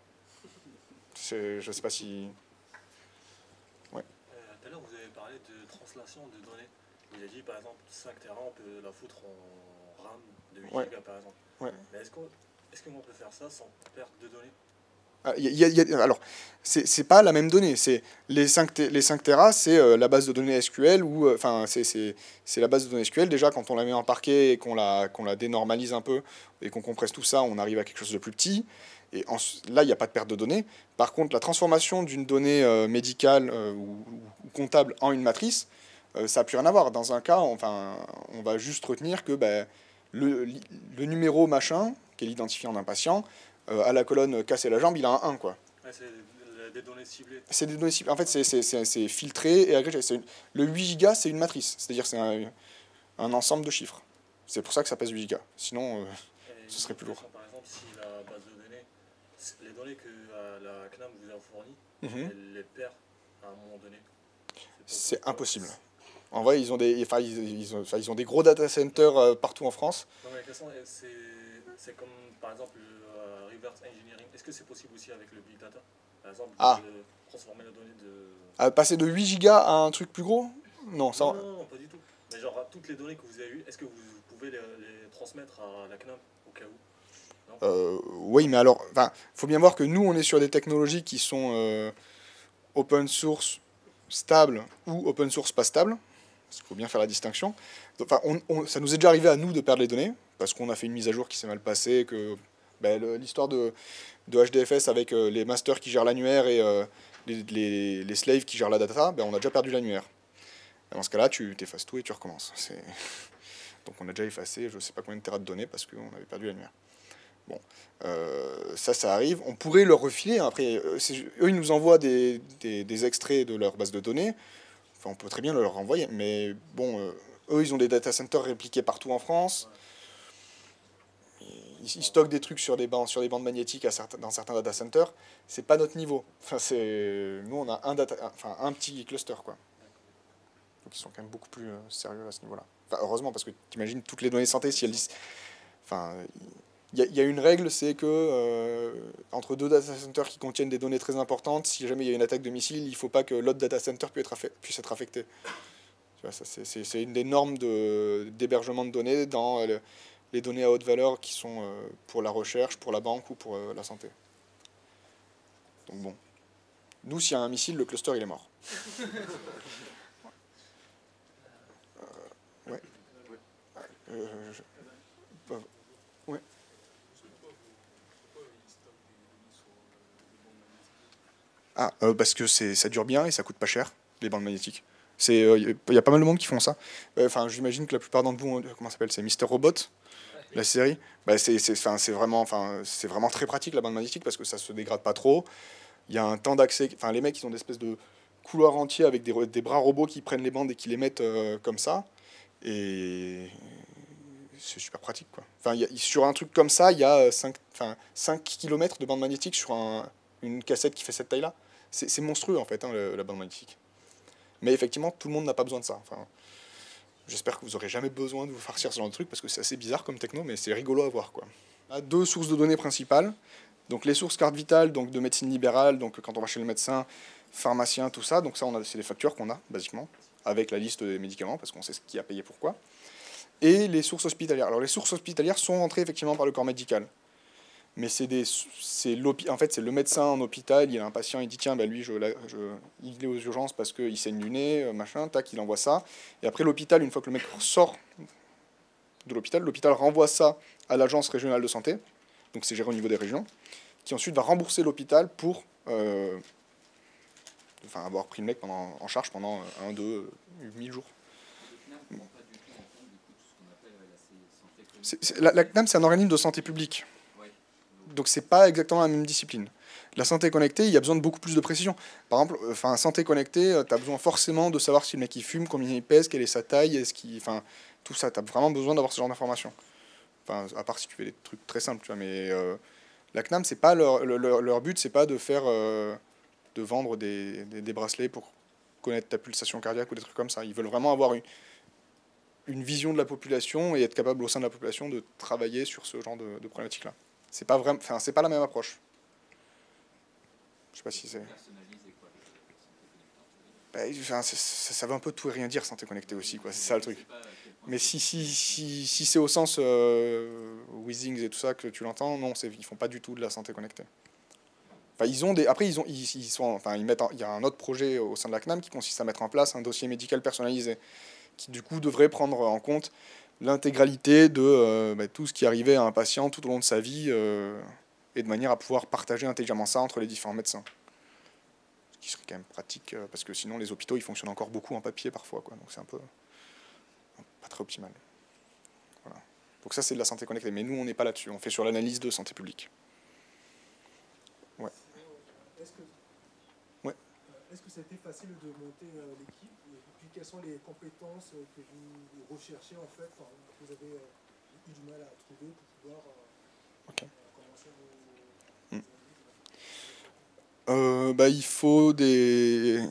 Je ne sais pas si... Ouais. Tout à l'heure, vous avez parlé de translation de données. Vous avez dit, par exemple, 5 Tera, on peut la foutre en RAM de 8 Ouais. Go, par exemple. Ouais. Mais est-ce qu'on peut faire ça sans perte de données? Alors, c'est pas la même donnée. C'est les 5 Tera, c'est la base de données SQL ou c'est la base de données SQL. Déjà, quand on la met en parquet et qu'on la dénormalise un peu et qu'on compresse tout ça, on arrive à quelque chose de plus petit. Et là, il n'y a pas de perte de données. Par contre, la transformation d'une donnée médicale ou comptable en une matrice, ça n'a plus rien à voir. Dans un cas, on va juste retenir que le numéro machin, qui est l'identifiant d'un patient, à la colonne casser la jambe, il a un 1, quoi. Ouais, c'est des données ciblées. C'est des données ciblées. En fait, c'est filtré et agrégé. Le 8 gigas, c'est une matrice. C'est-à-dire c'est un ensemble de chiffres. C'est pour ça que ça pèse 8 gigas. Sinon, ce serait plus lourd. Par exemple, si la base de données, les données que la CNAM vous a fournies, elle les perd à un moment donné. C'est impossible. En vrai, ils ont des gros data centers partout en France. Non, mais la question, c'est comme, par exemple, le reverse engineering. Est-ce que c'est possible aussi avec le big data? Par exemple, de transformer la donnée de... Passer de 8 gigas à un truc plus gros? Non, ça... Non, pas du tout. Mais genre, toutes les données que vous avez eues, est-ce que vous pouvez les transmettre à la CNAM au cas où? Oui, mais alors, faut bien voir que nous, on est sur des technologies qui sont open source stable ou open source pas stable. Il faut bien faire la distinction. Enfin, ça nous est déjà arrivé à nous de perdre les données, parce qu'on a fait une mise à jour qui s'est mal passée, que l'histoire de HDFS avec les masters qui gèrent l'annuaire et les slaves qui gèrent la data, on a déjà perdu l'annuaire. Dans ce cas-là, tu t'effaces tout et tu recommences. Donc on a déjà effacé je ne sais pas combien de terras de données parce qu'on avait perdu l'annuaire. Bon, ça arrive. On pourrait leur refiler. Après, eux, ils nous envoient des extraits de leur base de données. Enfin, on peut très bien leur renvoyer. Mais bon, eux, ils ont des data centers répliqués partout en France. Ils stockent des trucs sur des bandes magnétiques dans certains data centers. C'est pas notre niveau. Enfin, nous, on a un petit cluster, quoi. Donc, ils sont quand même beaucoup plus sérieux à ce niveau-là. Enfin, heureusement, parce que tu imagines toutes les données de santé, si elles disent... Enfin, il y a une règle, c'est que entre deux data centers qui contiennent des données très importantes, si jamais il y a une attaque de missile, il ne faut pas que l'autre data center puisse être affecté. Tu vois, c'est une des normes d'hébergement de données dans les données à haute valeur qui sont pour la recherche, pour la banque ou pour la santé. Donc bon. Nous, s'il y a un missile, le cluster, il est mort. Ouais. Ouais. Parce que ça dure bien et ça coûte pas cher, les bandes magnétiques. Il y a pas mal de monde qui font ça. J'imagine que la plupart d'entre vous, comment ça s'appelle, c'est Mister Robot, la série. C'est vraiment très pratique la bande magnétique parce que ça se dégrade pas trop. Il y a un temps d'accès. Enfin, les mecs, ils ont des espèces de couloirs entiers avec des bras robots qui prennent les bandes et qui les mettent comme ça. Et c'est super pratique, quoi. Sur un truc comme ça, il y a 5 km de bande magnétique sur un une cassette qui fait cette taille-là. C'est monstrueux, en fait, hein, la bande magnétique. Mais effectivement, tout le monde n'a pas besoin de ça. Enfin, j'espère que vous n'aurez jamais besoin de vous farcir ce genre de truc, parce que c'est assez bizarre comme techno, mais c'est rigolo à voir, quoi. On a 2 sources de données principales. Donc les sources carte vitale, donc de médecine libérale, donc quand on va chez le médecin, pharmacien, tout ça. Donc ça, c'est des factures qu'on a, basiquement, avec la liste des médicaments, parce qu'on sait ce qui a payé pourquoi. Et les sources hospitalières. Alors les sources hospitalières sont rentrées effectivement par le corps médical. Mais en fait, c'est le médecin en hôpital, il a un patient, il dit tiens, ben lui, il est aux urgences parce qu'il saigne du nez, machin, tac, il envoie ça. Et après l'hôpital, une fois que le mec sort de l'hôpital renvoie ça à l'agence régionale de santé, donc c'est géré au niveau des régions, qui ensuite va rembourser l'hôpital pour avoir pris le mec en charge pendant 1, 2, 1000 jours. La CNAM, c'est un organisme de santé publique. Donc c'est pas exactement la même discipline. La santé connectée, il y a besoin de beaucoup plus de précision. Par exemple, santé connectée, tu as besoin forcément de savoir si le mec il fume, combien il pèse, quelle est sa taille, tout ça, tu as vraiment besoin d'avoir ce genre d'informations. Enfin, à part si tu fais des trucs très simples, tu vois, mais la CNAM, c'est pas leur but, c'est pas de faire de vendre des bracelets pour connaître ta pulsation cardiaque ou des trucs comme ça. Ils veulent vraiment avoir une vision de la population et être capable au sein de la population de travailler sur ce genre de problématiques-là. C'est pas vraiment, c'est pas la même approche. Je sais pas si c'est. Ça veut un peu tout et rien dire, santé connectée aussi, quoi. C'est ça le truc. Mais si c'est au sens Weezings et tout ça que tu l'entends, non, ils font pas du tout de la santé connectée. Enfin, il y a un autre projet au sein de la CNAM qui consiste à mettre en place un dossier médical personnalisé, qui du coup devrait prendre en compte l'intégralité de tout ce qui arrivait à un patient tout au long de sa vie, et de manière à pouvoir partager intelligemment ça entre les différents médecins. Ce qui serait quand même pratique, parce que sinon les hôpitaux ils fonctionnent encore beaucoup en papier parfois, quoi. Donc c'est un peu pas très optimal. Voilà. Donc ça c'est de la santé connectée, mais nous on n'est pas là-dessus, on fait sur l'analyse de santé publique. Ouais. Est-ce que ça a été facile de monter l'équipe? Et puis quelles sont les compétences que vous recherchez en fait, que vous avez eu du mal à trouver pour pouvoir commencer il faut des...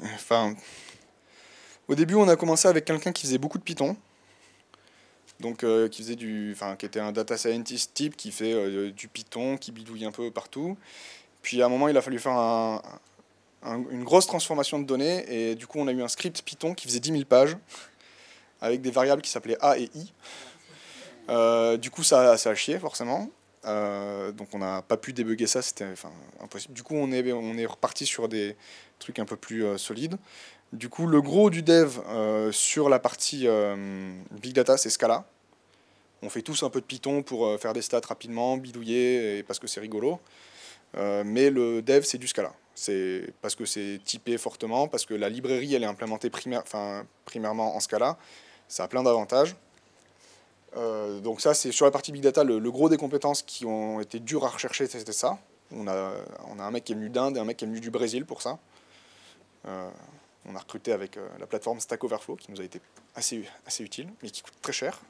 au début on a commencé avec quelqu'un qui faisait beaucoup de Python, donc qui était un data scientist type, qui fait du Python, qui bidouille un peu partout. Puis à un moment il a fallu faire une grosse transformation de données, et du coup on a eu un script Python qui faisait 10 000 pages, avec des variables qui s'appelaient A et I. Du coup ça a chié forcément, donc on n'a pas pu débugger ça, c'était impossible. Du coup on est reparti sur des trucs un peu plus solides. Du coup le gros du dev sur la partie Big Data, c'est Scala. On fait tous un peu de Python pour faire des stats rapidement, bidouiller, parce que c'est rigolo. Mais le dev, c'est du Scala. C'est parce que c'est typé fortement, parce que la librairie, elle est implémentée primairement en Scala. Ça a plein d'avantages. Donc ça, c'est sur la partie Big Data, le gros des compétences qui ont été dures à rechercher, c'était ça. On a un mec qui est venu d'Inde et un mec qui est venu du Brésil pour ça. On a recruté avec la plateforme Stack Overflow, qui nous a été assez utile, mais qui coûte très cher.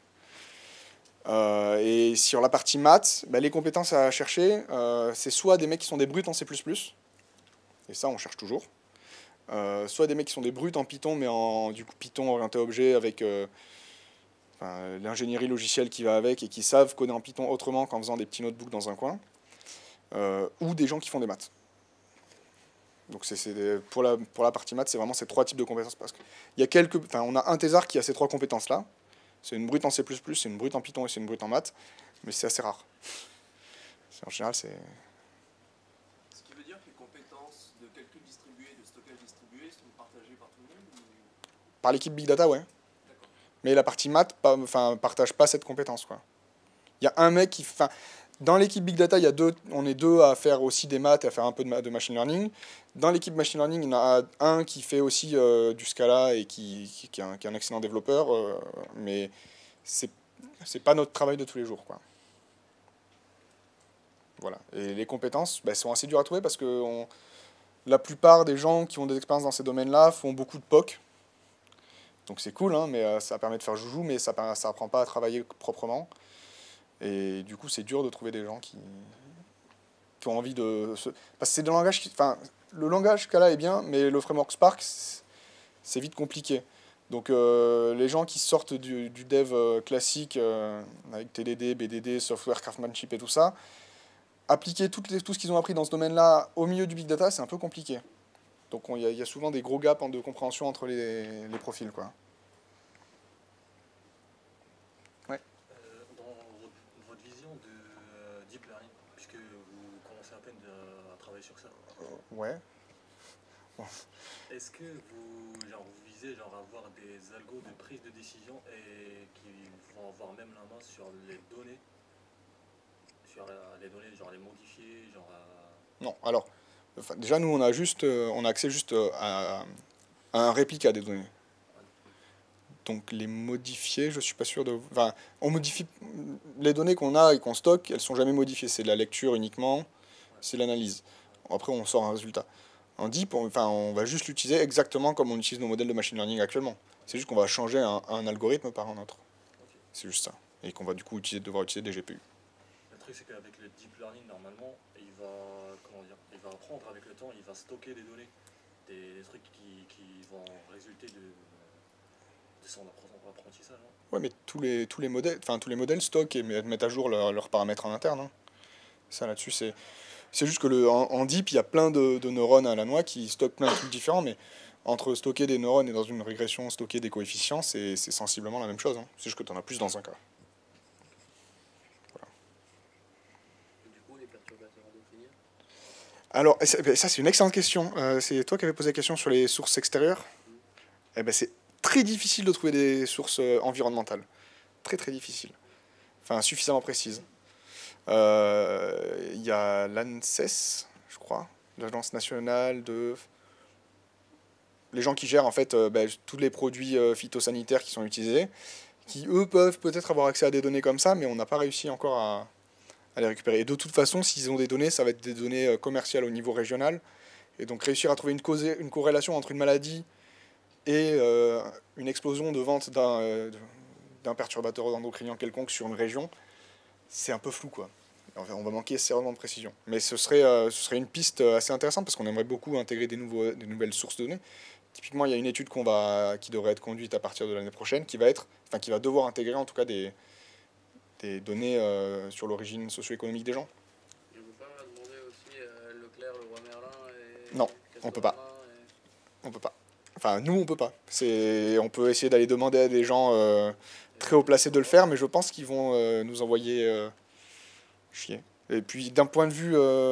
Et sur la partie maths, les compétences à chercher, c'est soit des mecs qui sont des brutes en C++, et ça on cherche toujours, soit des mecs qui sont des brutes en Python, mais du coup Python orienté objet avec l'ingénierie logicielle qui va avec, et qui savent coder en Python autrement qu'en faisant des petits notebooks dans un coin, ou des gens qui font des maths. Donc pour la partie maths, c'est vraiment ces 3 types de compétences, parce qu'il y a on a un thésard qui a ces 3 compétences-là. C'est une brute en C++, c'est une brute en Python et c'est une brute en maths, mais c'est assez rare. En général, c'est... Ce qui veut dire que les compétences de calcul distribué, de stockage distribué sont partagées par tout le monde ou... Par l'équipe Big Data, ouais. Mais la partie maths partage pas cette compétence, quoi. Il y a un mec qui... Dans l'équipe Big Data, on est 2 à faire aussi des maths et à faire un peu de machine learning. Dans l'équipe machine learning, il y en a un qui fait aussi du Scala et qui est un excellent développeur, mais c'est pas notre travail de tous les jours, quoi. Voilà. Et les compétences sont assez dures à trouver, parce que la plupart des gens qui ont des expériences dans ces domaines-là font beaucoup de POC. Donc c'est cool, hein, mais ça permet de faire joujou, mais ça apprend pas à travailler proprement. Et du coup, c'est dur de trouver des gens qui ont envie de... Parce que c'est des langages qui... Enfin, le langage Scala est bien, mais le framework Spark, c'est vite compliqué. Donc les gens qui sortent du dev classique, avec TDD, BDD, software craftsmanship et tout ça, appliquer tout ce qu'ils ont appris dans ce domaine-là au milieu du big data, c'est un peu compliqué. Donc il y a souvent des gros gaps de compréhension entre les profils, quoi. Ouais. Dans votre vision de deep learning, puisque vous commencez à peine à travailler sur ça, Ouais. Bon. est-ce que vous visez avoir des algos de prise de décision et qui vont avoir même la main sur les données, genre les modifier, Non, alors, enfin, déjà nous on a accès juste à un réplica des données. Donc les modifier, je suis pas sûr de... Enfin, on modifie... Les données qu'on a et qu'on stocke, elles sont jamais modifiées. C'est de la lecture uniquement, c'est l'analyse. Après on sort un résultat. En deep, on va juste l'utiliser exactement comme on utilise nos modèles de machine learning actuellement. C'est juste qu'on va changer un algorithme par un autre. C'est juste ça. Et qu'on va du coup devoir utiliser des GPU. Le truc c'est qu'avec le deep learning, normalement, il va apprendre avec le temps, il va stocker des données, des trucs qui vont résulter de son apprentissage. Hein. Ouais, mais tous les modèles stockent et mettent à jour leurs paramètres en interne. Hein. Ça là-dessus, c'est juste que en deep, il y a plein de neurones à la noix qui stockent plein de trucs différents, mais entre stocker des neurones et dans une régression stocker des coefficients, c'est sensiblement la même chose. Hein. C'est juste que tu en as plus dans un cas. Voilà. Et du coup, les perturbateurs endocriniens? Alors, ça c'est une excellente question. C'est toi qui avais posé la question sur les sources extérieures. Eh ben, c'est très difficile de trouver des sources environnementales. Très très difficile. Enfin, suffisamment précises. Il y a l'ANSES, je crois, l'Agence nationale de... Les gens qui gèrent en fait tous les produits phytosanitaires qui sont utilisés, qui eux peuvent peut-être avoir accès à des données comme ça, mais on n'a pas réussi encore à les récupérer. Et de toute façon, s'ils ont des données, ça va être des données commerciales au niveau régional. Et donc réussir à trouver une corrélation entre une maladie et une explosion de vente d'un perturbateur endocrinien quelconque sur une région, c'est un peu flou, quoi. On va manquer sérieusement de précision. Mais ce serait une piste assez intéressante parce qu'on aimerait beaucoup intégrer des nouvelles sources de données. Typiquement, il y a une étude qui devrait être conduite à partir de l'année prochaine qui va devoir intégrer en tout cas des données sur l'origine socio-économique des gens. Je ne peux pas demander aussi Leclerc, le roi Merlin et... Non, on peut pas. On peut pas. Enfin, nous, on peut pas. On peut essayer d'aller demander à des gens très haut placés de le faire, mais je pense qu'ils vont nous envoyer chier. Et puis, d'un point de vue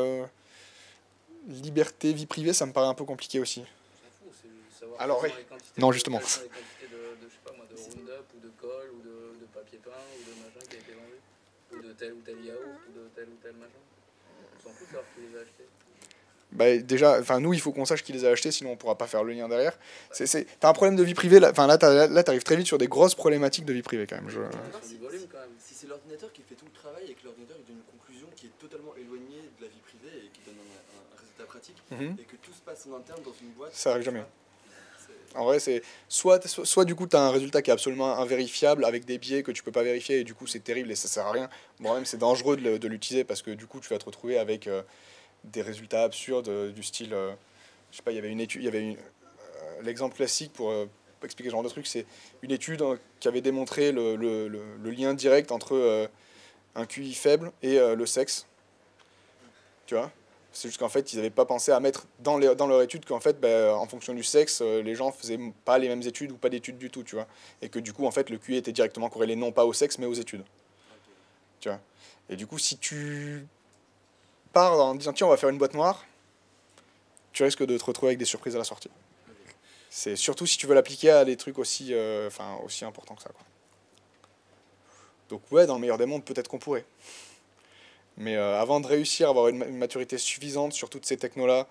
liberté, vie privée, ça me paraît un peu compliqué aussi. Alors, oui. Non, justement. Les quantités je sais pas moi, de Roundup ou de colle ou de papier peint ou de machin qui a été vendu, ou de tel ou tel yaourt ou de tel ou tel machin. On s'en fout de savoir qui les a achetés. Bah déjà, nous, il faut qu'on sache qui les a achetés, sinon on pourra pas faire le lien derrière. T'as un problème de vie privée, là t'arrives très vite sur des grosses problématiques de vie privée quand même. Si c'est l'ordinateur qui fait tout le travail et que l'ordinateur donne une conclusion qui est totalement éloignée de la vie privée et qui donne un résultat pratique, et que tout se passe en interne dans une boîte... Ça arrive jamais. En vrai, c'est soit du coup tu as un résultat qui est absolument invérifiable avec des biais que tu peux pas vérifier et du coup c'est terrible et ça sert à rien. Bon, même c'est dangereux de l'utiliser parce que du coup tu vas te retrouver avec des résultats absurdes du style, je sais pas, il y avait une étude, l'exemple classique pour expliquer ce genre de truc, c'est une étude qui avait démontré le lien direct entre un QI faible et le sexe. Tu vois ? C'est juste qu'en fait, ils n'avaient pas pensé à mettre dans leur étude qu'en fait, en fonction du sexe, les gens faisaient pas les mêmes études ou pas d'études du tout, tu vois. Et que du coup, en fait, le QI était directement corrélé non pas au sexe, mais aux études. Tu vois. Et du coup, si tu pars en disant, tiens, on va faire une boîte noire, tu risques de te retrouver avec des surprises à la sortie. C'est surtout si tu veux l'appliquer à des trucs aussi importants que ça, quoi. Donc ouais, dans le meilleur des mondes, peut-être qu'on pourrait. Mais avant de réussir à avoir une maturité suffisante sur toutes ces technos-là,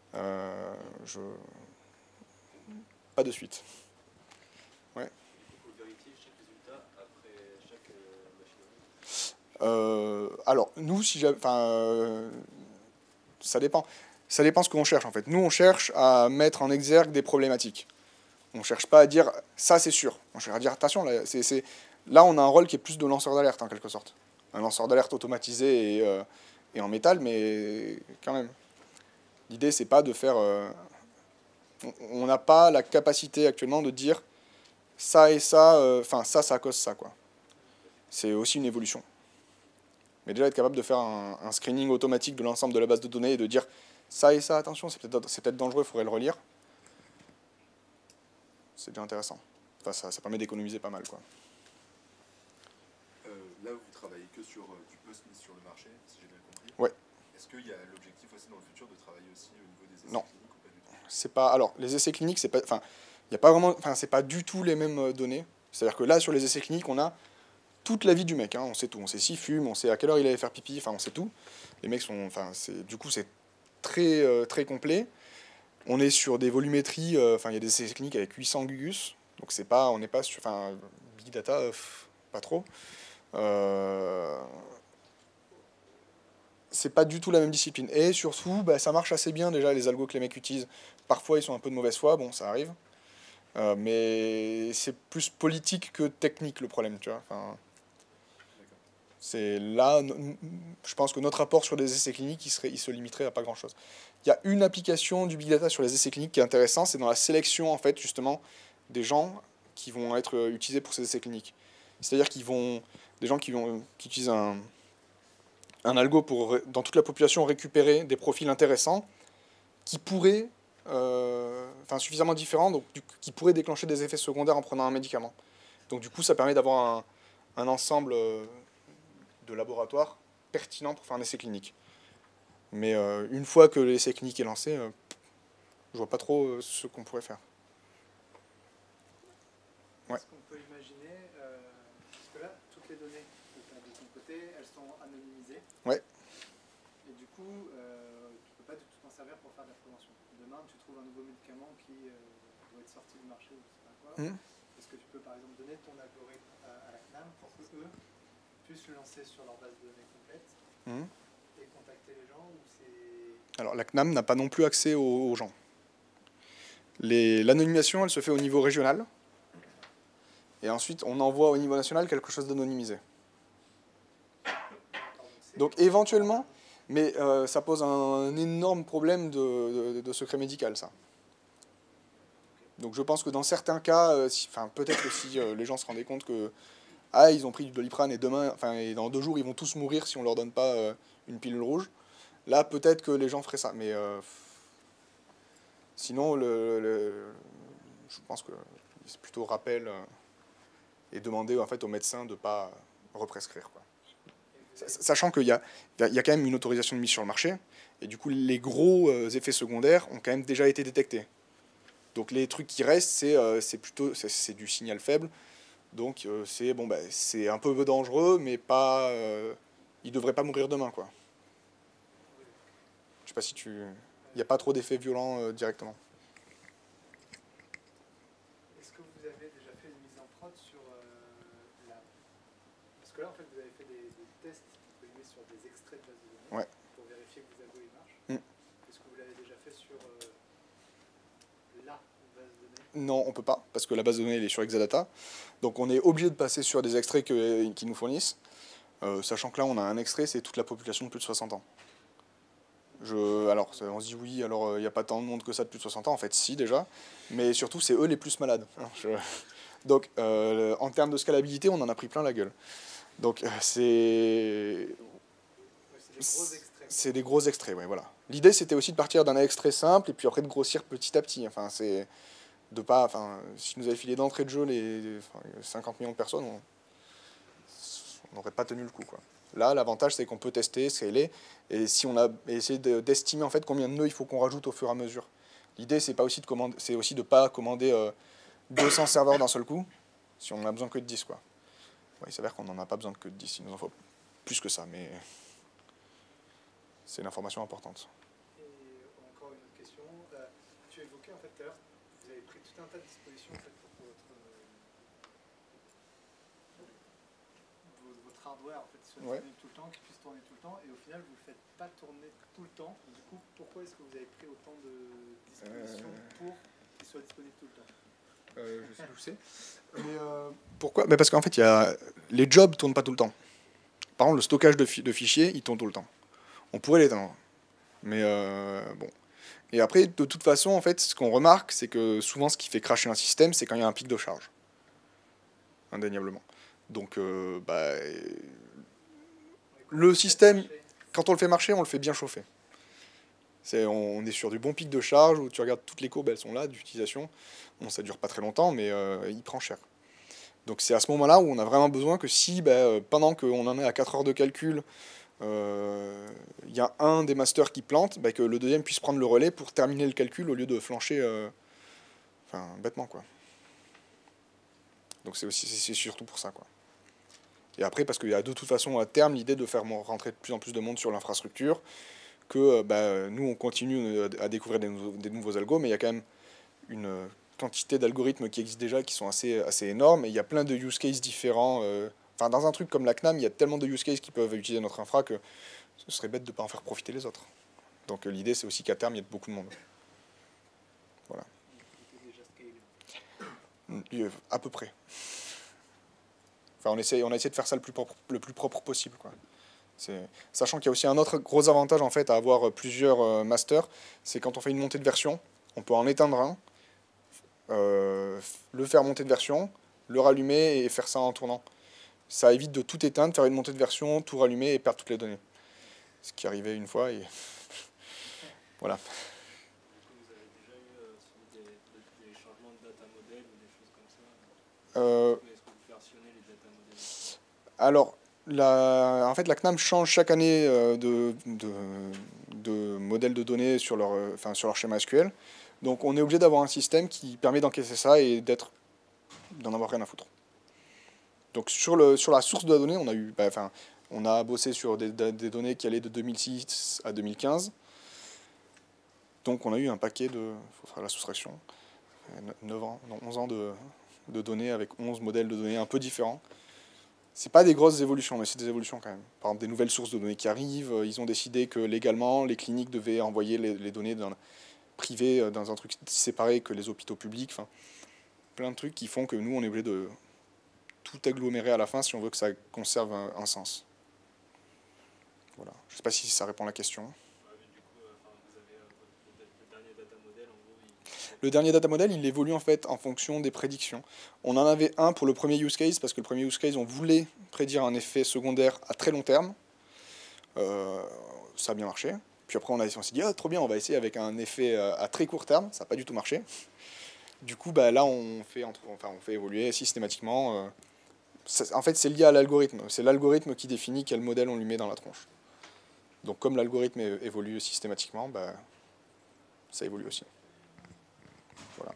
pas de suite. Ouais. Il faut vérifier chaque résultat après chaque machine. Alors, nous, ça dépend. Ça dépend ce qu'on cherche, en fait. Nous, on cherche à mettre en exergue des problématiques. On ne cherche pas à dire « ça, c'est sûr ». On cherche à dire « attention, là, on a un rôle qui est plus de lanceur d'alerte, en quelque sorte. » Un lanceur d'alerte automatisé et en métal, mais quand même. L'idée, c'est pas de faire... on n'a pas la capacité actuellement de dire ça et ça, enfin ça cause ça, quoi. C'est aussi une évolution. Mais déjà être capable de faire un screening automatique de l'ensemble de la base de données et de dire ça et ça, attention, c'est peut-être dangereux, il faudrait le relire. C'est déjà intéressant. Enfin, ça permet d'économiser pas mal, quoi. Là, vous travaillez que sur du post-mise sur le marché, si j'ai bien compris. Ouais. Est-ce qu'il y a l'objectif aussi dans le futur de travailler aussi au niveau des essais Non. cliniques ou pas du tout? C'est pas. Alors, les essais cliniques, c'est pas. Enfin, il y a pas vraiment. Enfin, c'est pas du tout les mêmes données. C'est-à-dire que là, sur les essais cliniques, on a toute la vie du mec. Hein, on sait tout. On sait s'il fume, on sait à quelle heure il allait faire pipi. Enfin, on sait tout. Les mecs sont. Enfin, du coup, c'est très très complet. On est sur des volumétries. Enfin, il y a des essais cliniques avec 800 gugus. Donc c'est pas. On n'est pas sur. Enfin, big data, pas trop. C'est pas du tout la même discipline. Et surtout, bah, ça marche assez bien déjà, les algos que les mecs utilisent. Parfois, ils sont un peu de mauvaise foi, bon, ça arrive. Mais c'est plus politique que technique le problème, tu vois. Enfin, c'est là, je pense que notre rapport sur les essais cliniques, il se limiterait à pas grand-chose. Il y a une application du big data sur les essais cliniques qui est intéressante, c'est dans la sélection, en fait, justement, des gens qui vont être utilisés pour ces essais cliniques. C'est-à-dire des gens qui utilisent un algo pour, dans toute la population, récupérer des profils intéressants qui pourraient, enfin suffisamment différents, donc qui pourraient déclencher des effets secondaires en prenant un médicament. Donc du coup, ça permet d'avoir un ensemble de laboratoires pertinents pour faire un essai clinique. Mais une fois que l'essai clinique est lancé, je vois pas trop ce qu'on pourrait faire. Ouais. Est-ce qu'on peut imaginer, parce que là, toutes les données de ton côté, elles sont anonymisées. Ouais. Et du coup, tu ne peux pas du tout t'en servir pour faire de la prévention. Demain, tu trouves un nouveau médicament qui doit être sorti du marché ou je sais pas quoi. Est-ce que tu peux par exemple donner ton algorithme à la CNAM pour que eux puissent le lancer sur leur base de données complète et contacter les gens ou c'est... Alors la CNAM n'a pas non plus accès aux gens. L'anonymisation, elle se fait au niveau régional. Et ensuite, on envoie au niveau national quelque chose d'anonymisé. Donc éventuellement, mais ça pose un énorme problème de secret médical, ça. Donc je pense que dans certains cas, peut-être que si les gens se rendaient compte que ils ont pris du Doliprane et et dans 2 jours, ils vont tous mourir si on leur donne pas une pilule rouge, là peut-être que les gens feraient ça. Mais sinon, je pense que c'est plutôt rappel et demander en fait aux médecins de ne pas represcrire, quoi. Sachant qu'il y a quand même une autorisation de mise sur le marché, et du coup les gros effets secondaires ont quand même déjà été détectés. Donc les trucs qui restent, c'est du signal faible, donc c'est un peu dangereux, mais pas, ils devraient pas mourir demain, quoi. Je sais pas si il n'y a pas trop d'effets violents directement. Est-ce que vous avez déjà fait une mise en prod sur Parce que là, en fait, vous avez fait des tests sur des extraits de base de données pour vérifier que vos algos marchent. Est-ce que vous l'avez déjà fait sur la base de données? Non, on peut pas, parce que la base de données elle est sur Exadata. Donc on est obligé de passer sur des extraits qu'ils nous fournissent, sachant que là, on a un extrait, c'est toute la population de plus de 60 ans. Alors, on se dit oui, alors il n'y a pas tant de monde que ça de plus de 60 ans, en fait, si déjà, mais surtout, c'est eux les plus malades. Donc, en termes de scalabilité, on en a pris plein la gueule. Donc, c'est des gros extraits, ouais, voilà. L'idée, c'était aussi de partir d'un extrait simple et puis après de grossir petit à petit. Enfin, c'est de pas. Enfin, si nous avait filé d'entrée de jeu les 50 millions de personnes, on n'aurait pas tenu le coup, quoi. Là, l'avantage, c'est qu'on peut tester, scaler, et si on a essayé d'estimer en fait combien de nœuds il faut qu'on rajoute au fur et à mesure. L'idée, c'est aussi de pas commander 200 serveurs d'un seul coup, si on n'a besoin que de 10, quoi. Ouais, il s'avère qu'on n'en a pas besoin que de 10, il nous en faut plus que ça, mais c'est une information importante. Et encore une autre question, tu évoquais en fait tout à l'heure, vous avez pris tout un tas de dispositions en fait, pour que votre hardware en fait, soit disponible tout le temps, qu'il puisse tourner tout le temps, et au final vous ne le faites pas tourner tout le temps. Du coup, pourquoi est-ce que vous avez pris autant de dispositions pour qu'il soit disponible tout le temps? Je sais où c'est. Mais pourquoi? Mais parce qu'en fait, les jobs ne tournent pas tout le temps. Par exemple, le stockage de fichiers, il tourne tout le temps. On pourrait l'éteindre. Mais bon. Et après, de toute façon, en fait, ce qu'on remarque, c'est que souvent, ce qui fait cracher un système, c'est quand il y a un pic de charge. Indéniablement. Donc, le système, quand on le fait marcher, on le fait bien chauffer. On est sur du bon pic de charge, où tu regardes toutes les courbes, elles sont là, d'utilisation. Bon, ça dure pas très longtemps, mais il prend cher. Donc c'est à ce moment-là où on a vraiment besoin que si, pendant qu'on en est à 4 heures de calcul, il y a un des masters qui plante, que le deuxième puisse prendre le relais pour terminer le calcul au lieu de flancher bêtement, quoi. Donc c'est surtout pour ça, quoi. Et après, parce qu'il y a de toute façon à terme l'idée de faire rentrer de plus en plus de monde sur l'infrastructure, que nous on continue à découvrir des nouveaux algos, mais il y a quand même une quantité d'algorithmes qui existent déjà qui sont assez énormes, et il y a plein de use cases différents. Dans un truc comme la CNAM, il y a tellement de use cases qui peuvent utiliser notre infra que ce serait bête de ne pas en faire profiter les autres. Donc l'idée, c'est aussi qu'à terme, il y ait beaucoup de monde. Voilà. À peu près. Enfin, on a essayé de faire ça le plus propre possible, quoi. Sachant qu'il y a aussi un autre gros avantage en fait à avoir plusieurs masters, c'est quand on fait une montée de version, on peut en éteindre un, le faire monter de version, le rallumer et faire ça en tournant. Ça évite de tout éteindre, faire une montée de version, tout rallumer et perdre toutes les données. Ce qui arrivait une fois et voilà. Vous avez déjà eu des changements de data model ou des choses comme ça? Est-ce que vous versionnez les data models? Alors, en fait, la CNAM change chaque année de modèle de données sur leur schéma SQL. Donc on est obligé d'avoir un système qui permet d'encaisser ça et d'en avoir rien à foutre. Donc sur la source de la donnée, on a bossé sur des données qui allaient de 2006 à 2015. Donc on a eu un paquet il faut faire la soustraction, 11 ans de données avec 11 modèles de données un peu différents. C'est pas des grosses évolutions, mais c'est des évolutions quand même. Par exemple, des nouvelles sources de données qui arrivent, ils ont décidé que légalement, les cliniques devaient envoyer les données privées dans un truc séparé que les hôpitaux publics. Enfin, plein de trucs qui font que nous, on est obligé de tout agglomérer à la fin si on veut que ça conserve un sens. Voilà. Je sais pas si ça répond à la question. Le dernier data model, il évolue en fait en fonction des prédictions. On en avait un pour le premier use case, parce que le premier use case, on voulait prédire un effet secondaire à très long terme. Ça a bien marché. Puis après, on s'est dit, trop bien, on va essayer avec un effet à très court terme. Ça n'a pas du tout marché. Du coup, là, on fait évoluer systématiquement. En fait, c'est lié à l'algorithme. C'est l'algorithme qui définit quel modèle on lui met dans la tronche. Donc, comme l'algorithme évolue systématiquement, ça évolue aussi. Voilà.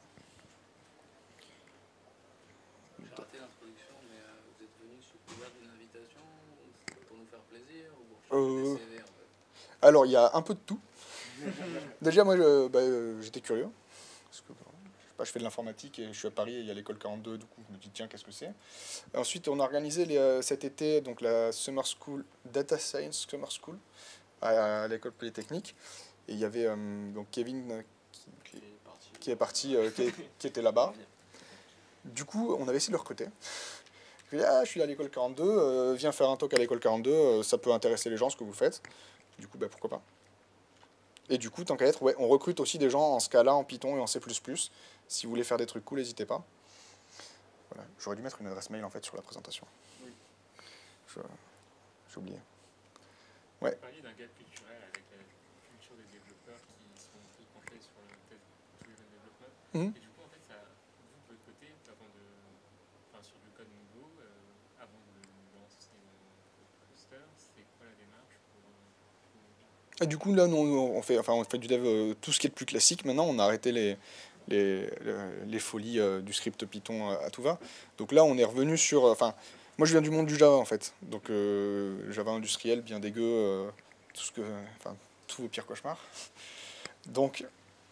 J'ai raté l'introduction, mais vous êtes venu sous couvert d'une invitation pour nous faire plaisir ou pour changer des CV en fait? Alors, il y a un peu de tout. Déjà, moi, j'étais curieux. Parce que, je fais de l'informatique et je suis à Paris et il y a l'école 42, du coup, je me dis, tiens, qu'est-ce que c'est? Ensuite, on a organisé cet été donc, la Summer School, Data Science Summer School, à l'école polytechnique. Et il y avait donc Kevin qui est parti, qui était là-bas. Du coup, on avait essayé de le recruter. Je lui ai dit, je suis à l'école 42, viens faire un talk à l'école 42, ça peut intéresser les gens, ce que vous faites. Du coup, pourquoi pas. Et du coup, tant qu'à être, on recrute aussi des gens en Scala, en Python et en C++. Si vous voulez faire des trucs cool, n'hésitez pas. Voilà. J'aurais dû mettre une adresse mail en fait sur la présentation. Oui. J'ai oublié. Ouais. Vous parliez d'un gap culturel avec la culture des développeurs qui sont plus penchés sur le test-driven development. Et du coup, en fait, vous, de votre côté, sur du code nouveau, avant de lancer le cluster, c'est quoi la démarche Et du coup, là, nous, on fait du dev, tout ce qui est le plus classique. Maintenant, on a arrêté les folies du script Python à tout va. Donc là, on est revenu sur... moi, je viens du monde du Java, en fait. Donc, Java industriel, bien dégueu, tous vos pires cauchemars. Donc,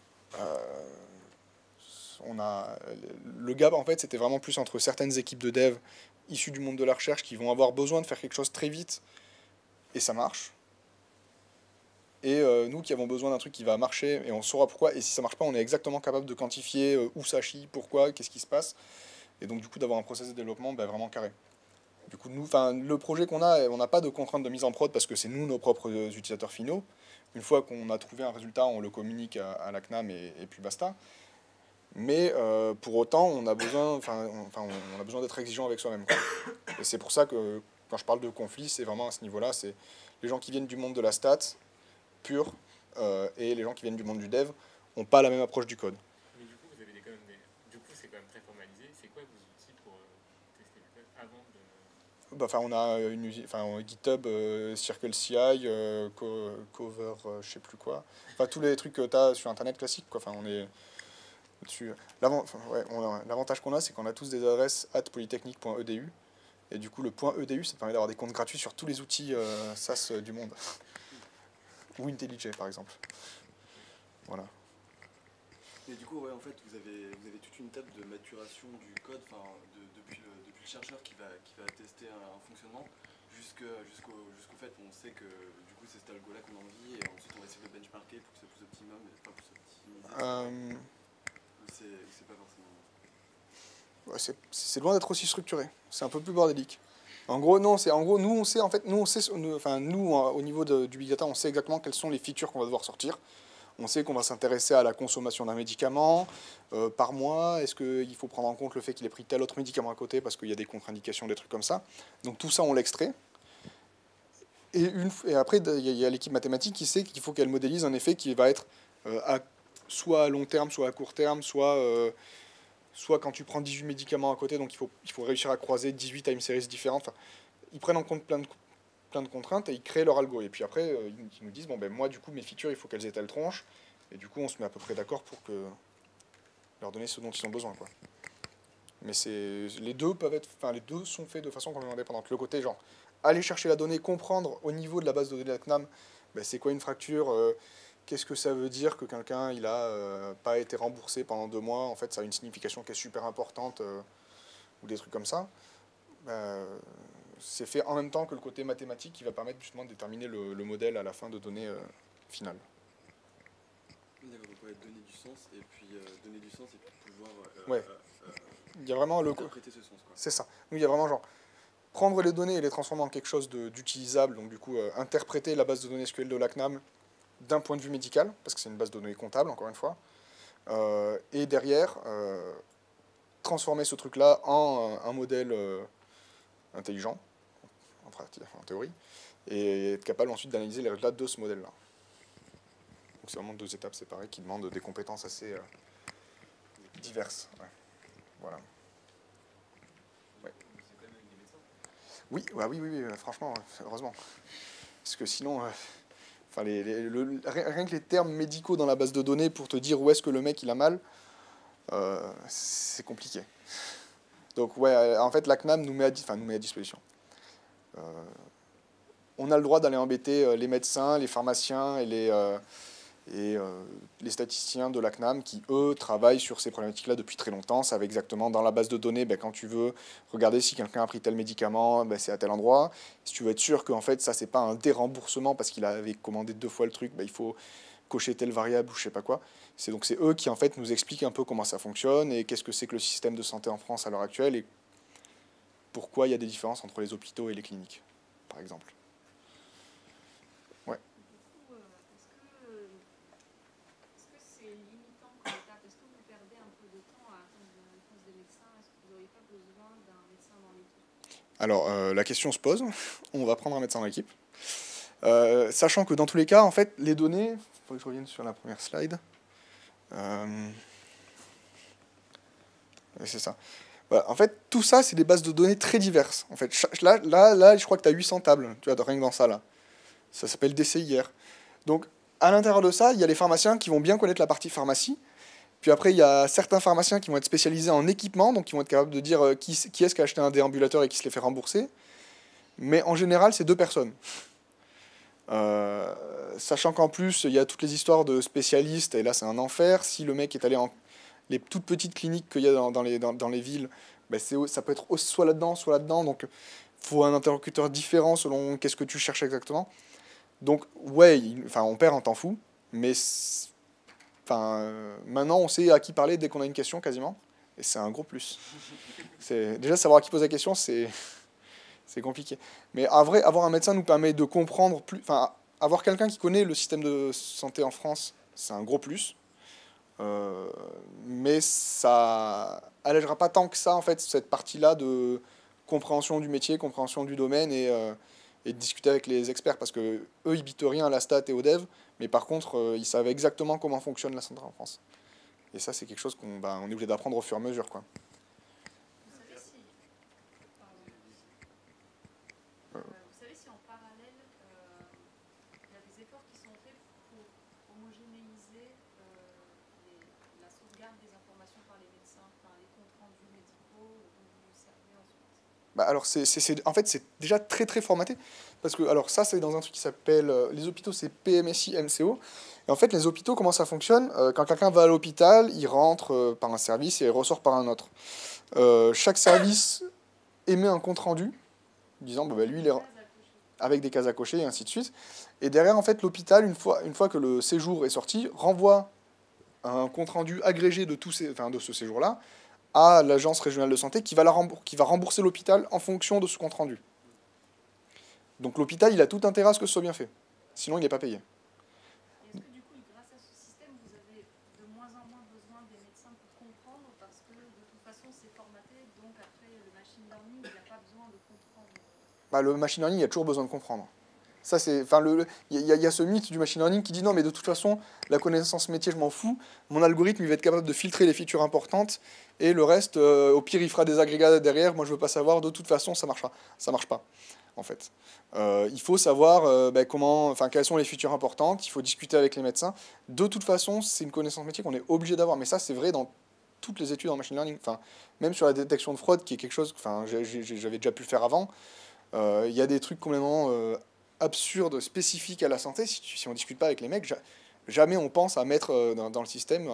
le gap, en fait, c'était vraiment plus entre certaines équipes de dev issues du monde de la recherche qui vont avoir besoin de faire quelque chose très vite, et ça marche. Et nous qui avons besoin d'un truc qui va marcher, et on saura pourquoi, et si ça marche pas, on est exactement capable de quantifier où ça chie, pourquoi, qu'est-ce qui se passe, et donc du coup d'avoir un process de développement vraiment carré. Du coup, nous, le projet qu'on a, on n'a pas de contrainte de mise en prod parce que c'est nous nos propres utilisateurs finaux. Une fois qu'on a trouvé un résultat, on le communique à la CNAM et puis basta. Mais pour autant, on a besoin, on a besoin d'être exigeant avec soi-même. Et c'est pour ça que quand je parle de conflit, c'est vraiment à ce niveau-là. C'est les gens qui viennent du monde de la stat pure et les gens qui viennent du monde du dev n'ont pas la même approche du code. Mais du coup, vous avez quand même du coup, c'est quand même très formalisé. C'est quoi vos outils pour tester le code avant de... On a GitHub, CircleCI, Cover, je sais plus quoi. Enfin, tous les trucs que tu as sur Internet classique, quoi. Enfin, on est dessus. L'avantage qu'on a, c'est qu'on a tous des adresses @polytechnique.edu. Et du coup, le .edu, ça permet d'avoir des comptes gratuits sur tous les outils SaaS du monde. Ou IntelliJ, par exemple. Voilà. Mais du coup, ouais, en fait, vous avez toute une étape de maturation du code, depuis le chercheur qui va tester un fonctionnement jusqu'au fait où on sait que du coup c'est cet algo-là qu'on a envie et ensuite on va essayer de le benchmarker pour que c'est plus optimum et pas plus optimisé. C'est pas forcément... Ouais, c'est loin d'être aussi structuré. C'est un peu plus bordélique. En gros, non, nous on sait, au niveau du big data, on sait exactement quelles sont les features qu'on va devoir sortir. On sait qu'on va s'intéresser à la consommation d'un médicament par mois. Est-ce qu'il faut prendre en compte le fait qu'il ait pris tel autre médicament à côté parce qu'il y a des contre-indications, des trucs comme ça. Donc tout ça, on l'extrait. Et après, il y a l'équipe mathématique qui sait qu'il faut qu'elle modélise un effet qui va être soit à long terme, soit à court terme, soit quand tu prends 18 médicaments à côté, donc il faut réussir à croiser 18 time series différentes. Enfin, ils prennent en compte plein de contraintes et ils créent leur algo. Et puis après, ils nous disent, bon, ben moi, du coup, mes features, il faut qu'elles aient telle tronche. Et du coup, on se met à peu près d'accord pour leur donner ce dont ils ont besoin, quoi. Mais les deux sont faits de façon complètement indépendante. Le côté, genre, aller chercher la donnée, comprendre au niveau de la base de données de la CNAM, ben, c'est quoi une fracture, qu'est-ce que ça veut dire que quelqu'un, il a pas été remboursé pendant 2 mois. En fait, ça a une signification qui est super importante, ou des trucs comme ça. C'est fait en même temps que le côté mathématique qui va permettre justement de déterminer le modèle à la fin de données finales. D'accord, donc donner du sens et puis pouvoir il y a vraiment interpréter ce sens, quoi. C'est ça. Donc il y a vraiment genre prendre les données et les transformer en quelque chose d'utilisable, donc du coup interpréter la base de données SQL de la CNAM d'un point de vue médical, parce que c'est une base de données comptable, encore une fois, et derrière transformer ce truc-là en un modèle intelligent, en théorie, et être capable ensuite d'analyser les résultats de ce modèle-là. Donc c'est vraiment 2 étapes séparées qui demandent des compétences assez diverses. Ouais. Voilà. Ouais. Oui, franchement, heureusement. Parce que sinon, rien que les termes médicaux dans la base de données pour te dire où est-ce que le mec il a mal, c'est compliqué. Donc ouais, en fait la CNAM nous met à disposition. On a le droit d'aller embêter les médecins, les pharmaciens et les statisticiens de la CNAM qui, eux, travaillent sur ces problématiques-là depuis très longtemps. Ça va exactement dans la base de données, quand tu veux regarder si quelqu'un a pris tel médicament, c'est à tel endroit. Si tu veux être sûr qu'en fait, ça, c'est pas un déremboursement parce qu'il avait commandé 2 fois le truc, il faut cocher telle variable ou je sais pas quoi. Donc c'est eux qui, en fait, nous expliquent un peu comment ça fonctionne et qu'est-ce que c'est que le système de santé en France à l'heure actuelle et pourquoi il y a des différences entre les hôpitaux et les cliniques, par exemple. Alors, la question se pose, on va prendre un médecin dans l'équipe. Sachant que dans tous les cas, en fait, les données... Il faut que je revienne sur la première slide. C'est ça. Voilà, en fait, tout ça, c'est des bases de données très diverses. En fait, là, je crois que tu as 800 tables, tu vois, rien que dans ça, là. Ça s'appelle DCIR. Donc, à l'intérieur de ça, il y a les pharmaciens qui vont bien connaître la partie pharmacie. Puis après, il y a certains pharmaciens qui vont être spécialisés en équipement, donc qui vont être capables de dire qui est-ce qui a acheté un déambulateur et qui se les fait rembourser. Mais en général, c'est 2 personnes. Sachant qu'en plus, il y a toutes les histoires de spécialistes, et là, c'est un enfer. Si le mec est allé en les toutes petites cliniques qu'il y a dans les villes, ça peut être soit là-dedans, soit là-dedans. Donc, il faut un interlocuteur différent selon qu'est-ce que tu cherches exactement. Donc, ouais, on perd un temps fou, mais... maintenant, on sait à qui parler dès qu'on a une question, quasiment. Et c'est un gros plus. Déjà, savoir à qui poser la question, c'est c'est compliqué. Mais en vrai, avoir un médecin nous permet de comprendre plus. Enfin, avoir quelqu'un qui connaît le système de santé en France, c'est un gros plus. Mais ça allègera pas tant que ça, en fait, cette partie-là de compréhension du métier, compréhension du domaine et de discuter avec les experts. Parce que eux, ils bitent rien à la stat et au dev, mais par contre, ils savent exactement comment fonctionne la santé en France. Et ça, c'est quelque chose qu'on on est obligé d'apprendre au fur et à mesure, quoi. Vous savez si en parallèle, il y a des efforts qui sont faits pour homogénéiser la sauvegarde des informations par les médecins, enfin les comptes rendus médicaux dont vous servez ensuite? Alors, en fait, c'est déjà très très formaté. Parce que, alors ça, c'est dans un truc qui s'appelle. Les hôpitaux, c'est PMSI, MCO. Et en fait, les hôpitaux, comment ça fonctionne? Quand quelqu'un va à l'hôpital, il rentre par un service et il ressort par un autre. Chaque service émet un compte rendu, disant, lui, il est avec des cases à cocher et ainsi de suite. Et derrière, en fait, l'hôpital, une fois que le séjour est sorti, renvoie un compte rendu agrégé de de ce séjour-là à l'agence régionale de santé qui va rembourser l'hôpital en fonction de ce compte rendu. Donc l'hôpital, il a tout intérêt à ce que ce soit bien fait. Sinon, il n'est pas payé. Est-ce que du coup, grâce à ce système, vous avez de moins en moins besoin des médecins pour comprendre parce que de toute façon, c'est formaté, donc après, le machine learning, il n'a pas besoin de comprendre? Le machine learning, il y a toujours besoin de comprendre. Ça, c'est, il y a ce mythe du machine learning qui dit non, mais de toute façon, la connaissance métier, je m'en fous. Mon algorithme, il va être capable de filtrer les features importantes et le reste, au pire, il fera des agrégats derrière. Moi, je veux pas savoir. De toute façon, ça marchera. Ça marche pas, en fait. Il faut savoir quelles sont les features importantes. Il faut discuter avec les médecins. De toute façon, c'est une connaissance métier qu'on est obligé d'avoir. Mais ça, c'est vrai dans toutes les études en machine learning. Enfin, même sur la détection de fraude, qui est quelque chose, j'avais déjà pu le faire avant. Il y a des trucs complètement absurdes, spécifiques à la santé. Si on discute pas avec les mecs, jamais on pense à mettre dans le système,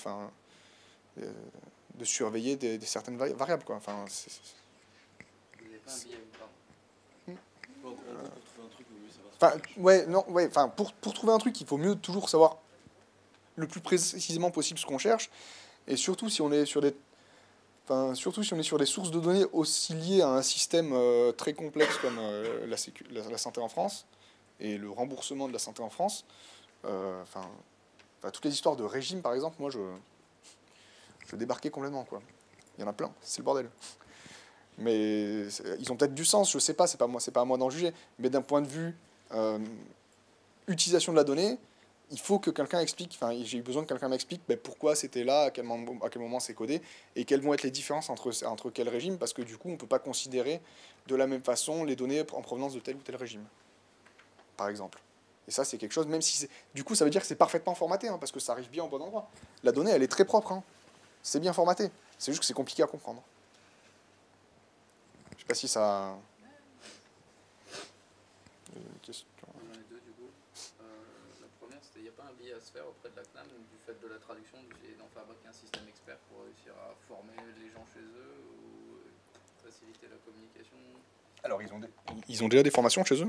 de surveiller certaines variables, quoi. Enfin, Vous n'avez pas un billet, pour trouver un truc, il faut mieux toujours savoir le plus précisément possible ce qu'on cherche, et surtout si on est sur des sources de données aussi liées à un système très complexe comme la santé en France et le remboursement de la santé en France. Toutes les histoires de régime, par exemple, moi, je débarquais complètement, quoi. Il y en a plein, c'est le bordel. Mais ils ont peut-être du sens, je sais pas, c'est pas à moi d'en juger. Mais d'un point de vue utilisation de la donnée, il faut que quelqu'un explique, j'ai eu besoin que quelqu'un m'explique pourquoi c'était là, à quel moment c'est codé, et quelles vont être les différences entre quel régime, parce que du coup, on ne peut pas considérer de la même façon les données en provenance de tel ou tel régime, par exemple. Et ça, c'est quelque chose, même si du coup, ça veut dire que c'est parfaitement formaté, parce que ça arrive bien au bon endroit. La donnée, elle est très propre, c'est bien formaté, c'est juste que c'est compliqué à comprendre. Je sais pas si ça... Une question. Il n'y a pas un billet à se faire auprès de la CNAM du fait de la traduction, d'essayer d'en fabriquer un système expert pour réussir à former les gens chez eux ou faciliter la communication? Alors, ils ont déjà des formations chez eux,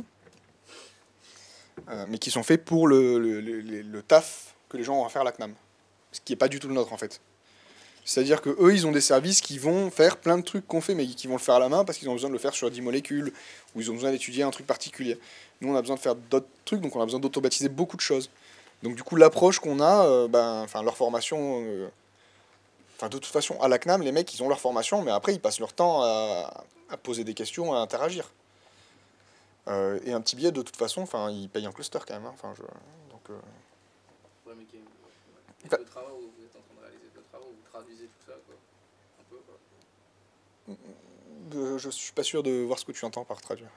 mais qui sont faits pour le taf que les gens vont faire à la CNAM, ce qui n'est pas du tout le nôtre, en fait. C'est-à-dire qu'eux, ils ont des services qui vont faire plein de trucs qu'on fait, mais qui vont le faire à la main parce qu'ils ont besoin de le faire sur 10 molécules, ou ils ont besoin d'étudier un truc particulier. Nous, on a besoin de faire d'autres trucs, donc on a besoin d'automatiser beaucoup de choses. Donc du coup, l'approche qu'on a, leur formation... de toute façon, à la CNAM, les mecs, ils ont leur formation, mais après, ils passent leur temps à poser des questions, à interagir. Et un petit billet, de toute façon, ils payent un cluster quand même. Ouais, mais le travail où vous êtes en train de réaliser le travail, vous traduisez tout ça, quoi. Un peu, quoi. Je suis pas sûr de voir ce que tu entends par traduire.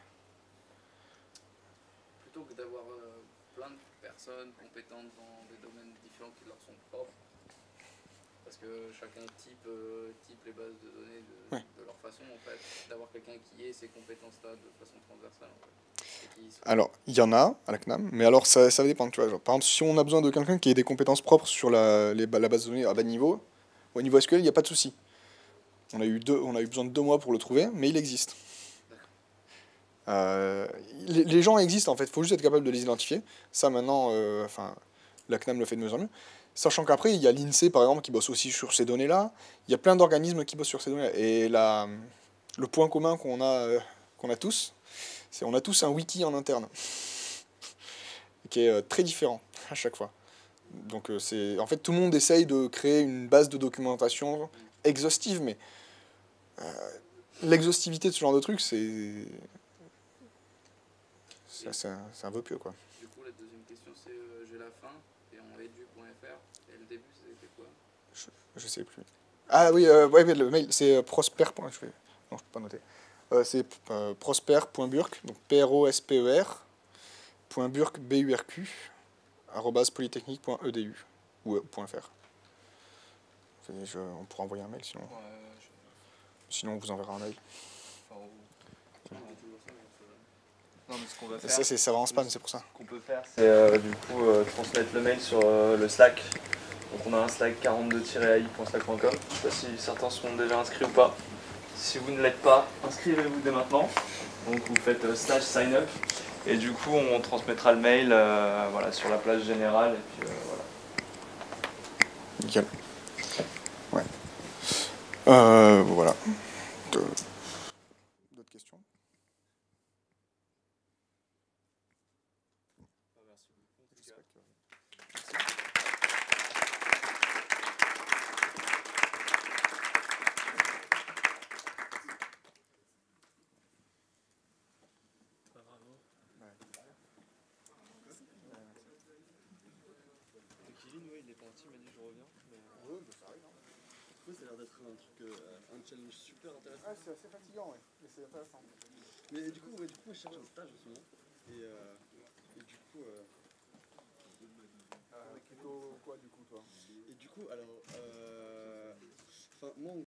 Plutôt que d'avoir plein de personnes compétentes dans des domaines différents qui leur sont propres, parce que chacun type les bases de données de leur façon, en fait, d'avoir quelqu'un qui ait ces compétences-là de façon transversale, en fait. Alors, il y en a à la CNAM, mais alors ça va dépendre. Tu vois, par exemple, si on a besoin de quelqu'un qui ait des compétences propres sur la base de données à bas niveau, au niveau SQL, il n'y a pas de souci. On a eu besoin de 2 mois pour le trouver, mais il existe. Les gens existent, en fait, il faut juste être capable de les identifier. Ça, maintenant, la CNAM le fait de mieux en mieux. Sachant qu'après, il y a l'INSEE, par exemple, qui bosse aussi sur ces données-là. Il y a plein d'organismes qui bossent sur ces données-là. Et le point commun qu'on a qu'on a tous, c'est on a tous un wiki en interne, qui est très différent à chaque fois. Donc en fait tout le monde essaye de créer une base de documentation exhaustive, mais l'exhaustivité de ce genre de truc, c'est un vœu pieux, quoi. Du coup, la deuxième question, c'est j'ai la fin, et en edu.fr, et le début, c'était quoi? Je sais plus. Ah oui, ouais, mais le mail, c'est prosper. Non, je peux pas noter. C'est prosper.burk, donc prosper, .burk, burq, @polytechnique.edu ou .fr. On pourra envoyer un mail sinon. Sinon, on vous enverra un mail. Non, mais ce qu'on va faire, ça va en spam, c'est pour ça. Ce qu'on peut faire, c'est du coup transmettre le mail sur le Slack. Donc on a un Slack 42-ai.slack.com. Je ne sais pas si certains sont déjà inscrits ou pas. Si vous ne l'êtes pas, inscrivez-vous dès maintenant. Donc vous faites /signup. Et du coup, on transmettra le mail voilà, sur la plage générale. Et puis voilà. Nickel. Ouais. Voilà. D'autres questions? Il est parti, il m'a dit je reviens. Mais... Ouais, bah ça arrive. Du coup, ça a l'air d'être un truc, un challenge super intéressant. Ah, c'est assez fatigant, ouais, mais c'est intéressant. Mais du coup, je cherche un stage en ce moment. Et du coup. Plutôt quoi, du coup, toi? Et du coup, alors. Enfin, moi,